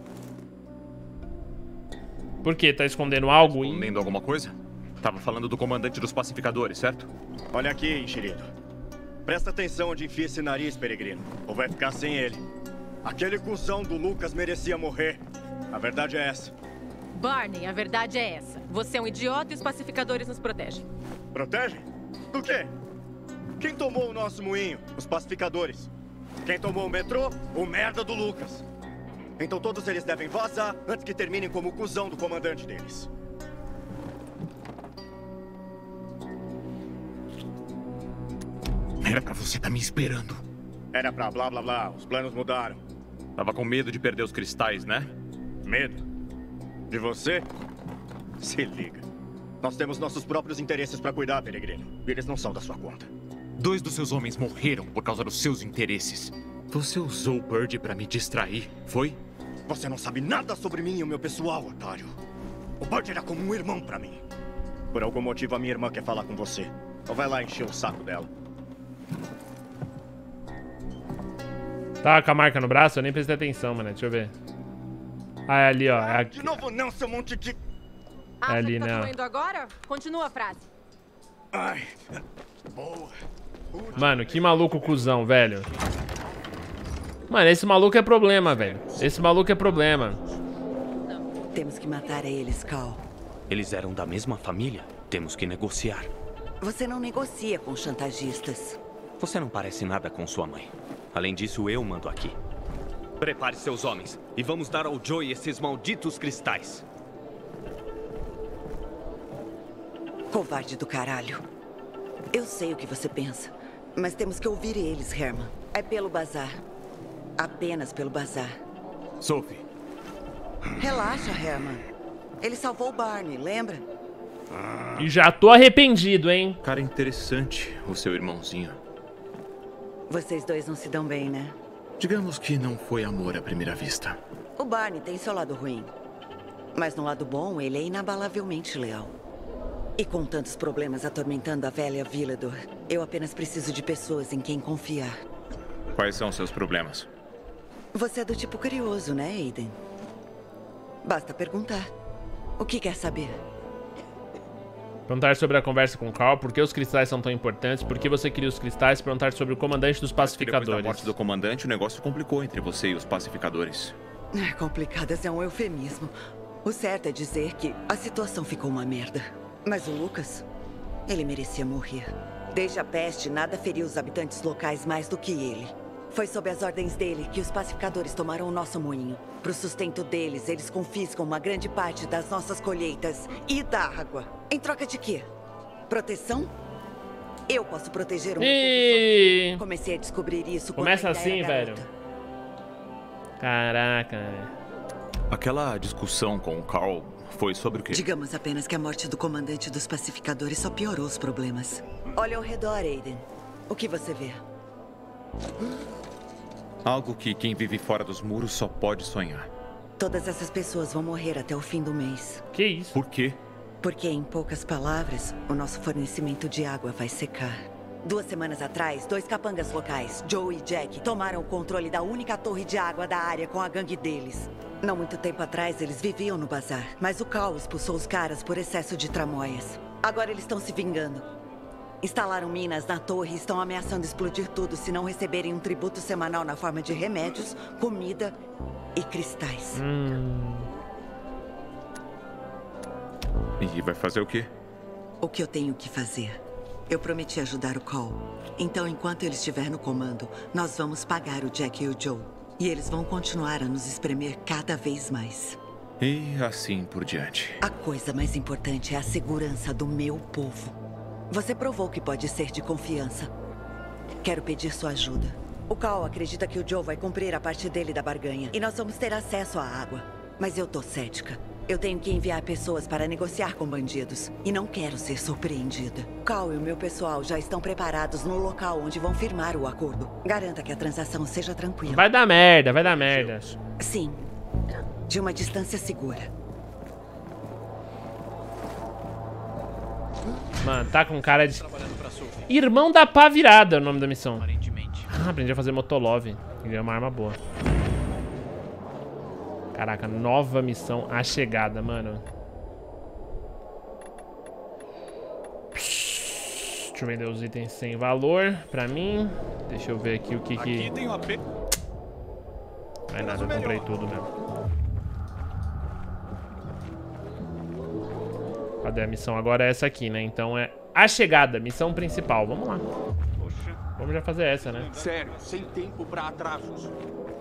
Por quê? Tá escondendo algo? Escondendo alguma coisa? Tava falando do comandante dos pacificadores, certo? Olha aqui, enxerido. Presta atenção onde enfia esse nariz, peregrino. Ou vai ficar sem ele. Aquele cuzão do Lucas merecia morrer. A verdade é essa. Barney, a verdade é essa. Você é um idiota e os pacificadores nos protegem. Protegem? Do quê? Quem tomou o nosso moinho? Os pacificadores. Quem tomou o metrô? O merda do Lucas. Então todos eles devem vazar antes que terminem como o cuzão do comandante deles. Era pra você estar me esperando. Era pra blá blá blá. Os planos mudaram. Tava com medo de perder os cristais, né? Medo? De você? Se liga. Nós temos nossos próprios interesses pra cuidar, peregrino. E eles não são da sua conta. 2 dos seus homens morreram por causa dos seus interesses. Você usou o Bird pra me distrair, foi? Você não sabe nada sobre mim e o meu pessoal, otário. O Bird era como um irmão pra mim. Por algum motivo, a minha irmã quer falar com você. Então vai lá encher o saco dela. Tá com a marca no braço? Eu nem prestei atenção, mano. Deixa eu ver. Ah, é ali, ó. É aqui. De novo não, seu monte de... Acha ali, que tá né? doendo agora? Continua a frase. Ai, boa. Mano, que maluco cuzão, velho. Mano, esse maluco é problema, velho. Esse maluco é problema. Temos que matar eles, Cal. Eles eram da mesma família? Temos que negociar. Você não negocia com chantagistas. Você não parece nada com sua mãe. Além disso, eu mando aqui. Prepare seus homens e vamos dar ao Joey esses malditos cristais. Covarde do caralho. Eu sei o que você pensa, mas temos que ouvir eles, Herman. É pelo bazar. Apenas pelo bazar. Sophie. Relaxa, Herman. Ele salvou o Barney, lembra? E já tô arrependido, hein? Cara interessante, o seu irmãozinho. Vocês dois não se dão bem, né? Digamos que não foi amor à primeira vista. O Barney tem seu lado ruim. Mas no lado bom, ele é inabalavelmente leal. E com tantos problemas atormentando a velha Villador, eu apenas preciso de pessoas em quem confiar. Quais são seus problemas? Você é do tipo curioso, né, Aiden? Basta perguntar. O que quer saber? Perguntar sobre a conversa com o Carl, por que os cristais são tão importantes, por que você queria os cristais, perguntar sobre o comandante dos pacificadores. Depois da morte do comandante, o negócio complicou entre você e os pacificadores. Complicadas é um eufemismo. O certo é dizer que a situação ficou uma merda. Mas o Lucas, ele merecia morrer. Desde a peste, nada feriu os habitantes locais mais do que ele. Foi sob as ordens dele que os pacificadores tomaram o nosso moinho. Para o sustento deles, eles confiscam uma grande parte das nossas colheitas e da água. Em troca de quê? Proteção? Eu posso proteger o E... Comecei a descobrir isso começa quando assim, velho. Caraca, velho. Aquela discussão com o Carl foi sobre o quê? Digamos apenas que a morte do comandante dos pacificadores só piorou os problemas. Olha ao redor, Aiden. O que você vê? Algo que quem vive fora dos muros só pode sonhar. Todas essas pessoas vão morrer até o fim do mês. Que isso? Por quê? Porque, em poucas palavras, o nosso fornecimento de água vai secar. 2 semanas atrás, 2 capangas locais, Joe e Jack, tomaram o controle da única torre de água da área com a gangue deles. Não muito tempo atrás, eles viviam no bazar, mas o Carl expulsou os caras por excesso de tramóias. Agora eles estão se vingando. Instalaram minas na torre e estão ameaçando explodir tudo se não receberem um tributo semanal na forma de remédios, comida e cristais. E vai fazer o quê? O que eu tenho que fazer? Eu prometi ajudar o Carl. Então, enquanto ele estiver no comando, nós vamos pagar o Jack e o Joe. E eles vão continuar a nos espremer cada vez mais. E assim por diante. A coisa mais importante é a segurança do meu povo. Você provou que pode ser de confiança. Quero pedir sua ajuda. O Carl acredita que o Joe vai cumprir a parte dele da barganha. E nós vamos ter acesso à água. Mas eu tô cética. Eu tenho que enviar pessoas para negociar com bandidos. E não quero ser surpreendida. Carl e o meu pessoal já estão preparados no local onde vão firmar o acordo. Garanta que a transação seja tranquila. Vai dar merda, vai dar merda. Sim. De uma distância segura. Mano, tá com cara de... Irmão da pá virada é o nome da missão. Ah, aprendi a fazer Motolov. Ele é uma arma boa. Caraca, nova missão, a chegada, mano. Deixa eu vender os itens sem valor pra mim. Deixa eu ver aqui o que que... Aqui tem uma... Não é nada, eu comprei tudo mesmo. Cadê a missão? Agora é essa aqui, né? Então é a chegada, missão principal. Vamos lá. Vamos já fazer essa, né? Sério, sem tempo pra atrasos.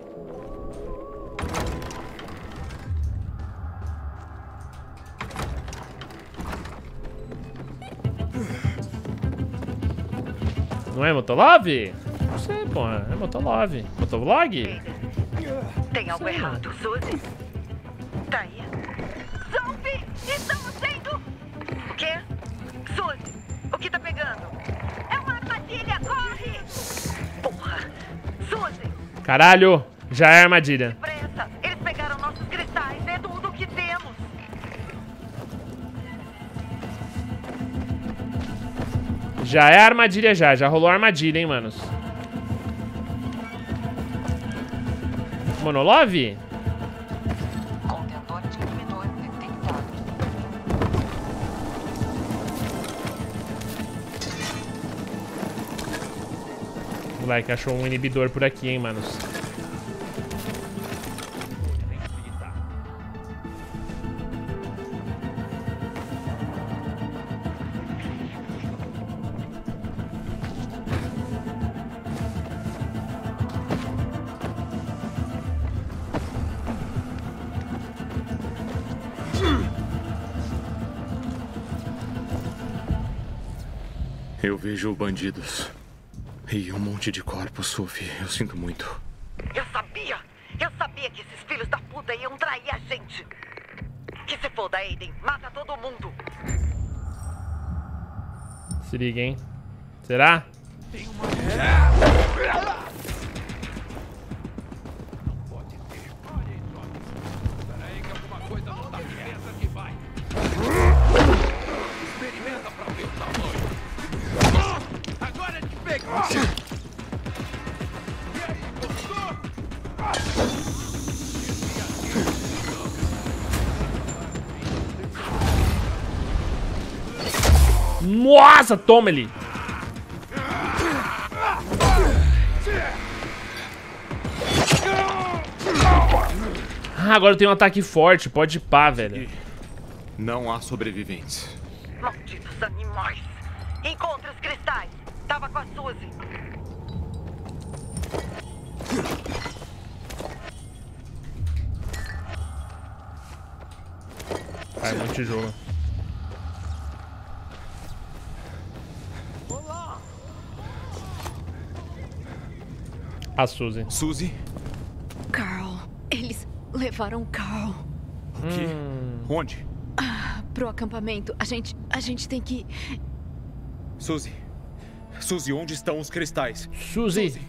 Não é Motolov? Não sei, pô. É Motolov. Motovlog? Tem algo errado, Suzy? Tá aí? Sophie! Estamos sendo... O quê? Suzy, o que tá pegando? É uma armadilha, corre! Porra! Suzy! Caralho! Já é armadilha. Pressa! Eles pegaram nossos cristais, é tudo o que temos! Já é armadilha já rolou armadilha, hein, manos. Monolov? Contentor de inibidor detectado. O moleque achou um inibidor por aqui, hein, manos. Eu vejo bandidos. E um monte de corpos, Sophie. Eu sinto muito. Eu sabia! Eu sabia que esses filhos da puta iam trair a gente! Que se foda, Aiden! Mata todo mundo! Se liga, hein? Será? Tem uma... Peraí que alguma coisa não tá certa que vai. Experimenta pra ver o tamanho. Agora te pegou! E aí, gostou? Nossa, toma ele! Ah, agora eu tenho um ataque forte, pode ir pá, velho. Não há sobreviventes. Malditos animais! Encontre os cristais! Tava com a Suzy! Cai um tijolo. Olá! A Suzy. Suzy? Carl. Eles levaram Carl. O quê? Onde? Pro acampamento. A gente tem que... Suzy. Suzy, onde estão os cristais? Suzy.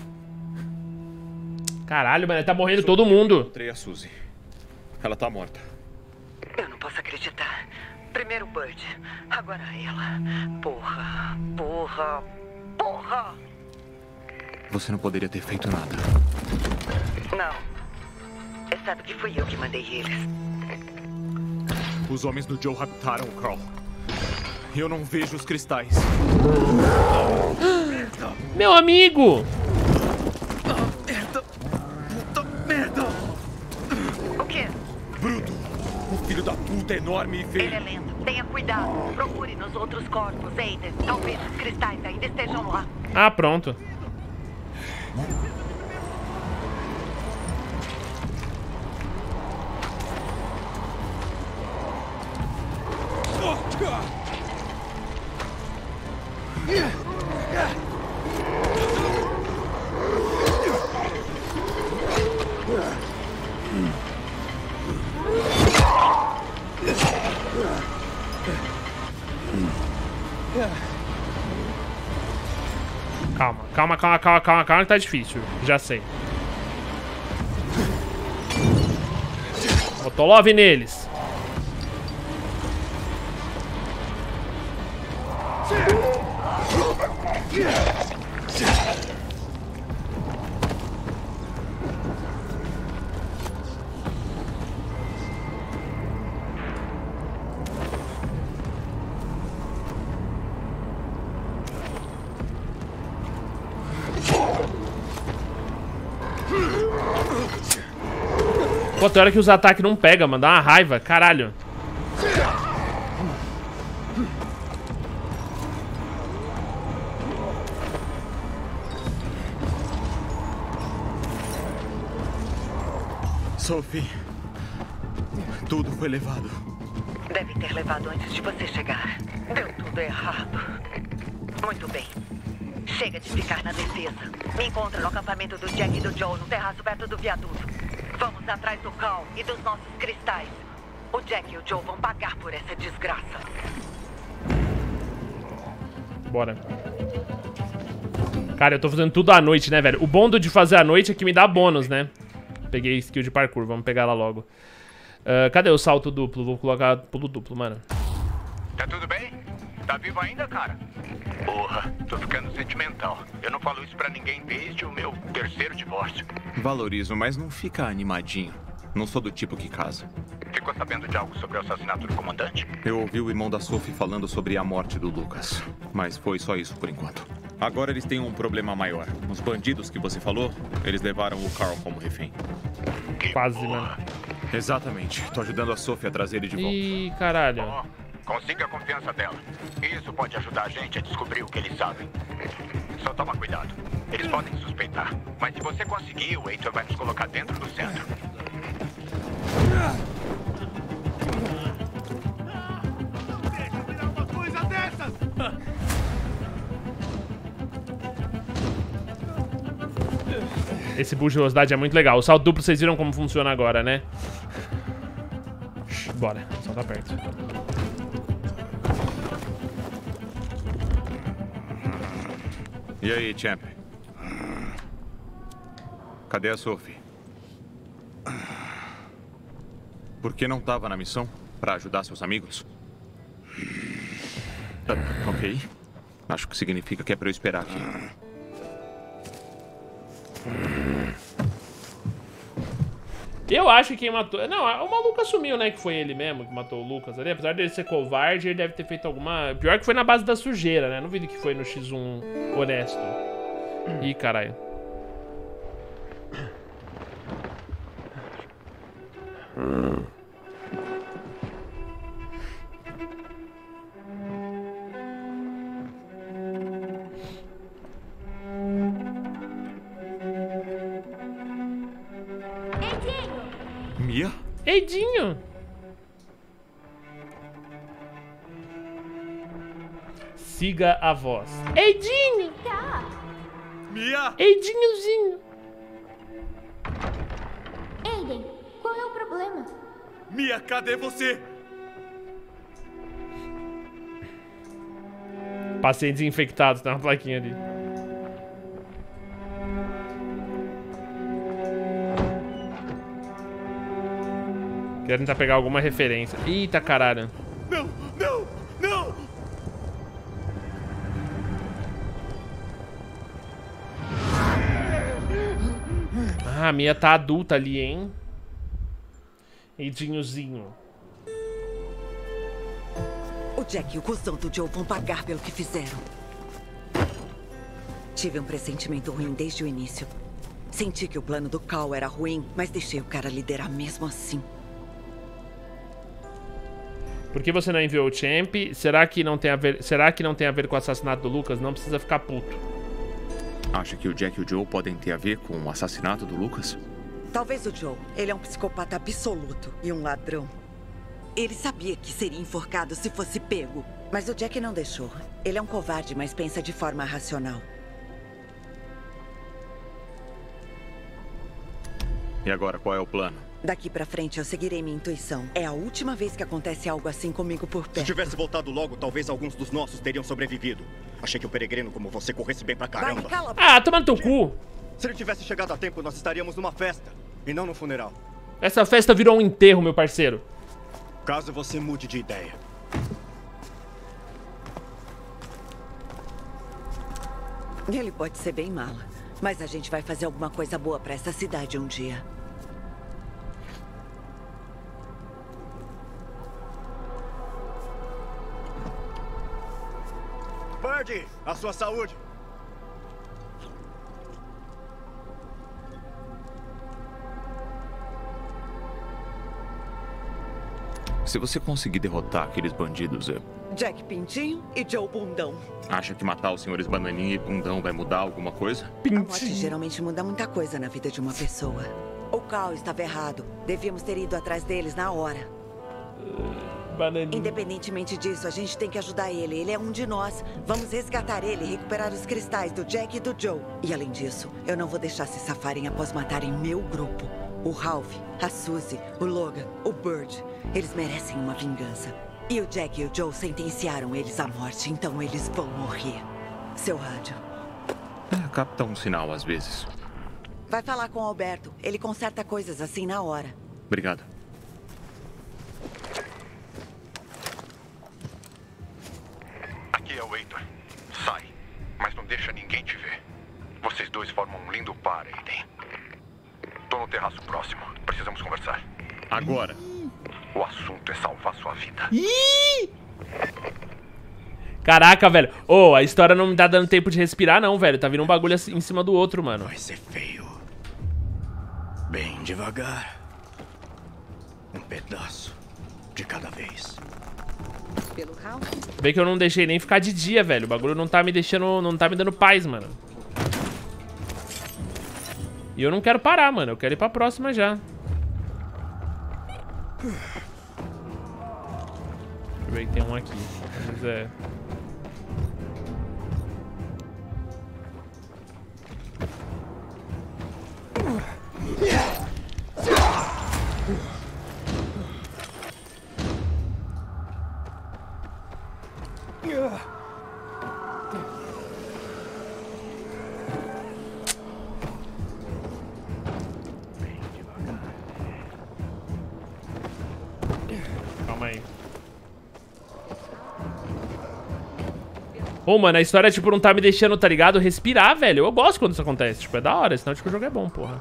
Caralho, mano, tá morrendo todo mundo. Encontrei a Suzy. Ela tá morta. Eu não posso acreditar. Primeiro Bud, agora ela. Porra, porra, porra! Você não poderia ter feito nada. Não. Exceto que fui eu que mandei eles. Os homens do Joe raptaram o Carl. Eu não vejo os cristais. Meu amigo! Merda! Puta merda! O quê? Bruto! O filho da puta é enorme e feio. Ele é lento. Tenha cuidado. Procure nos outros corpos, Aiden. Talvez os cristais ainda estejam lá. Ah, pronto. Calma, que tá difícil. Já sei. Motolov neles. Pô, tem hora que os ataques não pegam, mano. Dá uma raiva, caralho. Sophie, tudo foi levado. Deve ter levado antes de você chegar. Deu tudo errado. Muito bem. Chega de ficar na defesa. Me encontra no acampamento do Jack e do Joe, no terraço perto do viaduto. Vamos atrás do Carl e dos nossos cristais. O Jack e o Joe vão pagar por essa desgraça. Bora. Cara, eu tô fazendo tudo à noite, né, velho? O bom de fazer à noite é que me dá bônus, né? Peguei skill de parkour, vamos pegar ela logo. Cadê o salto duplo? Vou colocar pulo duplo, mano. Tá tudo bem? Tá vivo ainda, cara? Porra, tô ficando sentimental. Eu não falo isso pra ninguém desde o meu terceiro divórcio. Valorizo, mas não fica animadinho. Não sou do tipo que casa. Ficou sabendo de algo sobre o assassinato do comandante? Eu ouvi o irmão da Sophie falando sobre a morte do Lucas. Mas foi só isso por enquanto. Agora eles têm um problema maior. Os bandidos que você falou, eles levaram o Carl como refém. Quase, mano. Exatamente. Tô ajudando a Sophie a trazer ele de volta. Ih, caralho. Consiga a confiança dela. Isso pode ajudar a gente a descobrir o que eles sabem. Só toma cuidado. Eles podem suspeitar. Mas se você conseguir, o Heitor vai nos colocar dentro do centro. Uma coisa dessas! Esse boost de velocidade é muito legal. O salto duplo, vocês viram como funciona agora, né? Bora, só tá perto. E aí, Champ? Cadê a Sophie? Por que não tava na missão? Pra ajudar seus amigos? Ok. Acho que significa que é pra eu esperar aqui. Eu acho que quem matou... Não, o maluco assumiu, né, que foi ele mesmo que matou o Lucas ali. Apesar dele ser covarde, ele deve ter feito alguma... Pior que foi na base da sujeira, né? Não vi que foi no X1 honesto. Ih, caralho. Mia? Edinho! Siga a voz. Edinho! Mia! Aidinhozinho. Aiden, qual é o problema? Mia, cadê você? Pacientes infectados, tem uma plaquinha ali. Quero tentar pegar alguma referência. Eita, caralho. Não, não, não! Ah, a Mia tá adulta ali, hein? Edinhozinho. O Jack e o cuzão do Joe vão pagar pelo que fizeram. Tive um pressentimento ruim desde o início. Senti que o plano do Cal era ruim, mas deixei o cara liderar mesmo assim. Por que você não enviou o Champ? Será que não tem a ver com o assassinato do Lucas? Não precisa ficar puto. Acha que o Jack e o Joe podem ter a ver com o assassinato do Lucas? Talvez o Joe. Ele é um psicopata absoluto e um ladrão. Ele sabia que seria enforcado se fosse pego. Mas o Jack não deixou. Ele é um covarde, mas pensa de forma racional. E agora, qual é o plano? Daqui pra frente eu seguirei minha intuição. É a última vez que acontece algo assim comigo por perto. Se tivesse voltado logo, talvez alguns dos nossos teriam sobrevivido. Achei que o peregrino como você corresse bem pra caramba. Ah, toma no teu cu! Se ele tivesse chegado a tempo, nós estaríamos numa festa. E não no funeral. Essa festa virou um enterro, meu parceiro. Caso você mude de ideia. Ele pode ser bem mala, mas a gente vai fazer alguma coisa boa pra essa cidade um dia. Bird, a sua saúde. Se você conseguir derrotar aqueles bandidos, Jack Pintinho e Joe Bundão. Acha que matar os senhores Bananinha e Bundão vai mudar alguma coisa? A morte geralmente muda muita coisa na vida de uma pessoa. O Cal estava errado. Devíamos ter ido atrás deles na hora. Bananinha. Independentemente disso, a gente tem que ajudar ele. Ele é um de nós. Vamos resgatar ele e recuperar os cristais do Jack e do Joe. E além disso, eu não vou deixar se safarem após matarem meu grupo. O Ralph, a Suzy, o Logan, o Bird. Eles merecem uma vingança. E o Jack e o Joe sentenciaram eles à morte, então eles vão morrer. Seu rádio. Capta um sinal às vezes. Vai falar com o Alberto. Ele conserta coisas assim na hora. Obrigado. Aqui é o Heitor. Sai, mas não deixa ninguém te ver. Vocês dois formam um lindo par, Aiden. Tô no terraço próximo. Precisamos conversar. Agora. O assunto é salvar sua vida. Caraca, velho. Ô, a história não me tá dando tempo de respirar, não, velho. Tá vindo um bagulho assim, em cima do outro, mano. Vai ser feio. Bem devagar. Um pedaço de cada vez. Pelo Ralph? Vê que eu não deixei nem ficar de dia, velho. O bagulho não tá me deixando, não tá me dando paz, mano. E eu não quero parar, mano. Eu quero ir pra próxima já. Deixa eu ver que tem um aqui. Mas é... Calma aí. Ô, mano, a história, tipo, não tá me deixando, tá ligado? Respirar, velho. Eu gosto quando isso acontece. Tipo, é da hora. Senão, tipo, o jogo é bom, porra.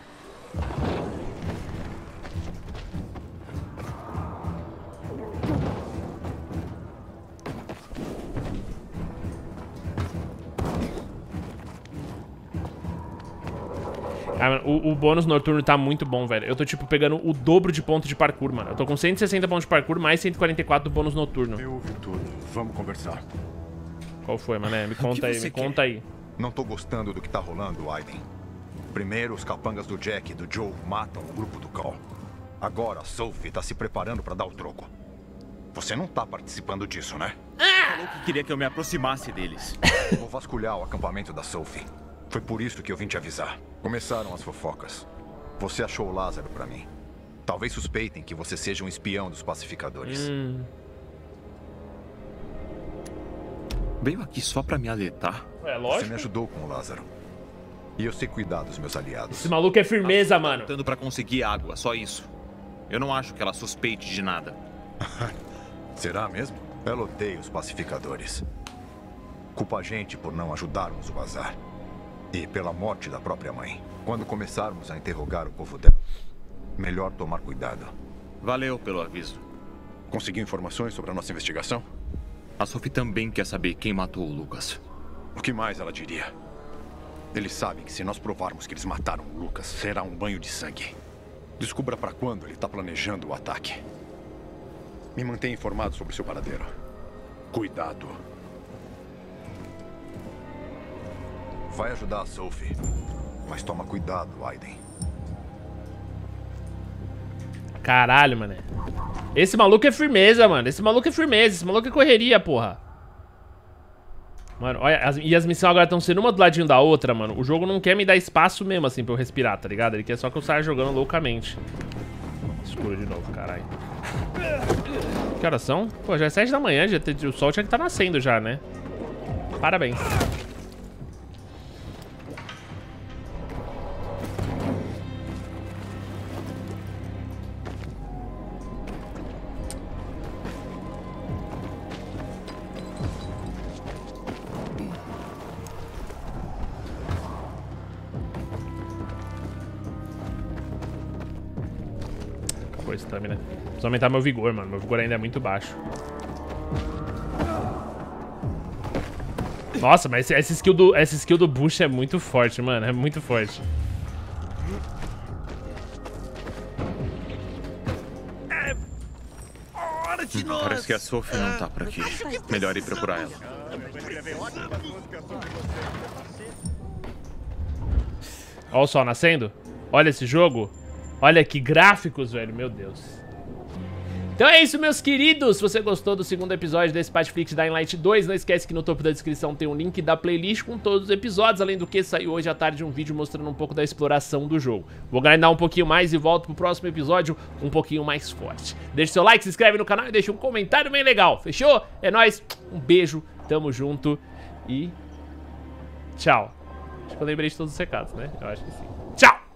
Ah, mano, o bônus noturno tá muito bom, velho. Eu tô, tipo, pegando o dobro de ponto de parkour, mano. Eu tô com 160 pontos de parkour, mais 144 do bônus noturno. Eu ouvi tudo. Vamos conversar. Qual foi, mané? Me conta aí, me conta aí. Não tô gostando do que tá rolando, Aiden. Primeiro, os capangas do Jack e do Joe matam o grupo do Cal. Agora, a Sophie tá se preparando pra dar o troco. Você não tá participando disso, né? Falou que queria que eu me aproximasse deles. Vou vasculhar o acampamento da Sophie. Foi por isso que eu vim te avisar. Começaram as fofocas. Você achou o Lázaro pra mim. Talvez suspeitem que você seja um espião dos pacificadores. Veio aqui só pra me alertar? É lógico. Você me ajudou com o Lázaro. E eu sei cuidar dos meus aliados. Esse maluco é firmeza, mano. Lutando pra conseguir água, só isso. Eu não acho que ela suspeite de nada. Será mesmo? Ela odeia os pacificadores. Culpa a gente por não ajudarmos o bazar. E pela morte da própria mãe. Quando começarmos a interrogar o povo dela, melhor tomar cuidado. Valeu pelo aviso. Conseguiu informações sobre a nossa investigação? A Sophie também quer saber quem matou o Lucas. O que mais ela diria? Eles sabem que se nós provarmos que eles mataram o Lucas, será um banho de sangue. Descubra pra quando ele tá planejando o ataque. Me mantenha informado sobre o seu paradeiro. Cuidado. Vai ajudar a Sophie. Mas toma cuidado, Aiden. Caralho, mano. Esse maluco é firmeza, mano. Esse maluco é firmeza. Esse maluco é correria, porra. Mano, olha, e as missões agora estão sendo uma do ladinho da outra, mano. O jogo não quer me dar espaço mesmo, assim, pra eu respirar, tá ligado? Ele quer só que eu saia jogando loucamente. Escuro de novo, caralho. Que horas são? Pô, já é 7 da manhã, o sol tinha que estar nascendo já, né? Parabéns. Stamina. Preciso aumentar meu vigor, mano. Meu vigor ainda é muito baixo. Nossa, mas essa skill do Bush é muito forte, mano. É muito forte. Parece que a Sophie não tá por aqui. Melhor ir procurar ela. Olha o sol nascendo. Olha esse jogo. Olha que gráficos, velho. Meu Deus. Então é isso, meus queridos. Se você gostou do segundo episódio desse Patflix Dying Light 2, não esquece que no topo da descrição tem um link da playlist com todos os episódios. Além do que, saiu hoje à tarde um vídeo mostrando um pouco da exploração do jogo. Vou grindar um pouquinho mais e volto pro próximo episódio um pouquinho mais forte. Deixa seu like, se inscreve no canal e deixa um comentário bem legal. Fechou? É nóis. Um beijo. Tamo junto. E... tchau. Acho que eu lembrei de todos os recados, né? Eu acho que sim. Tchau!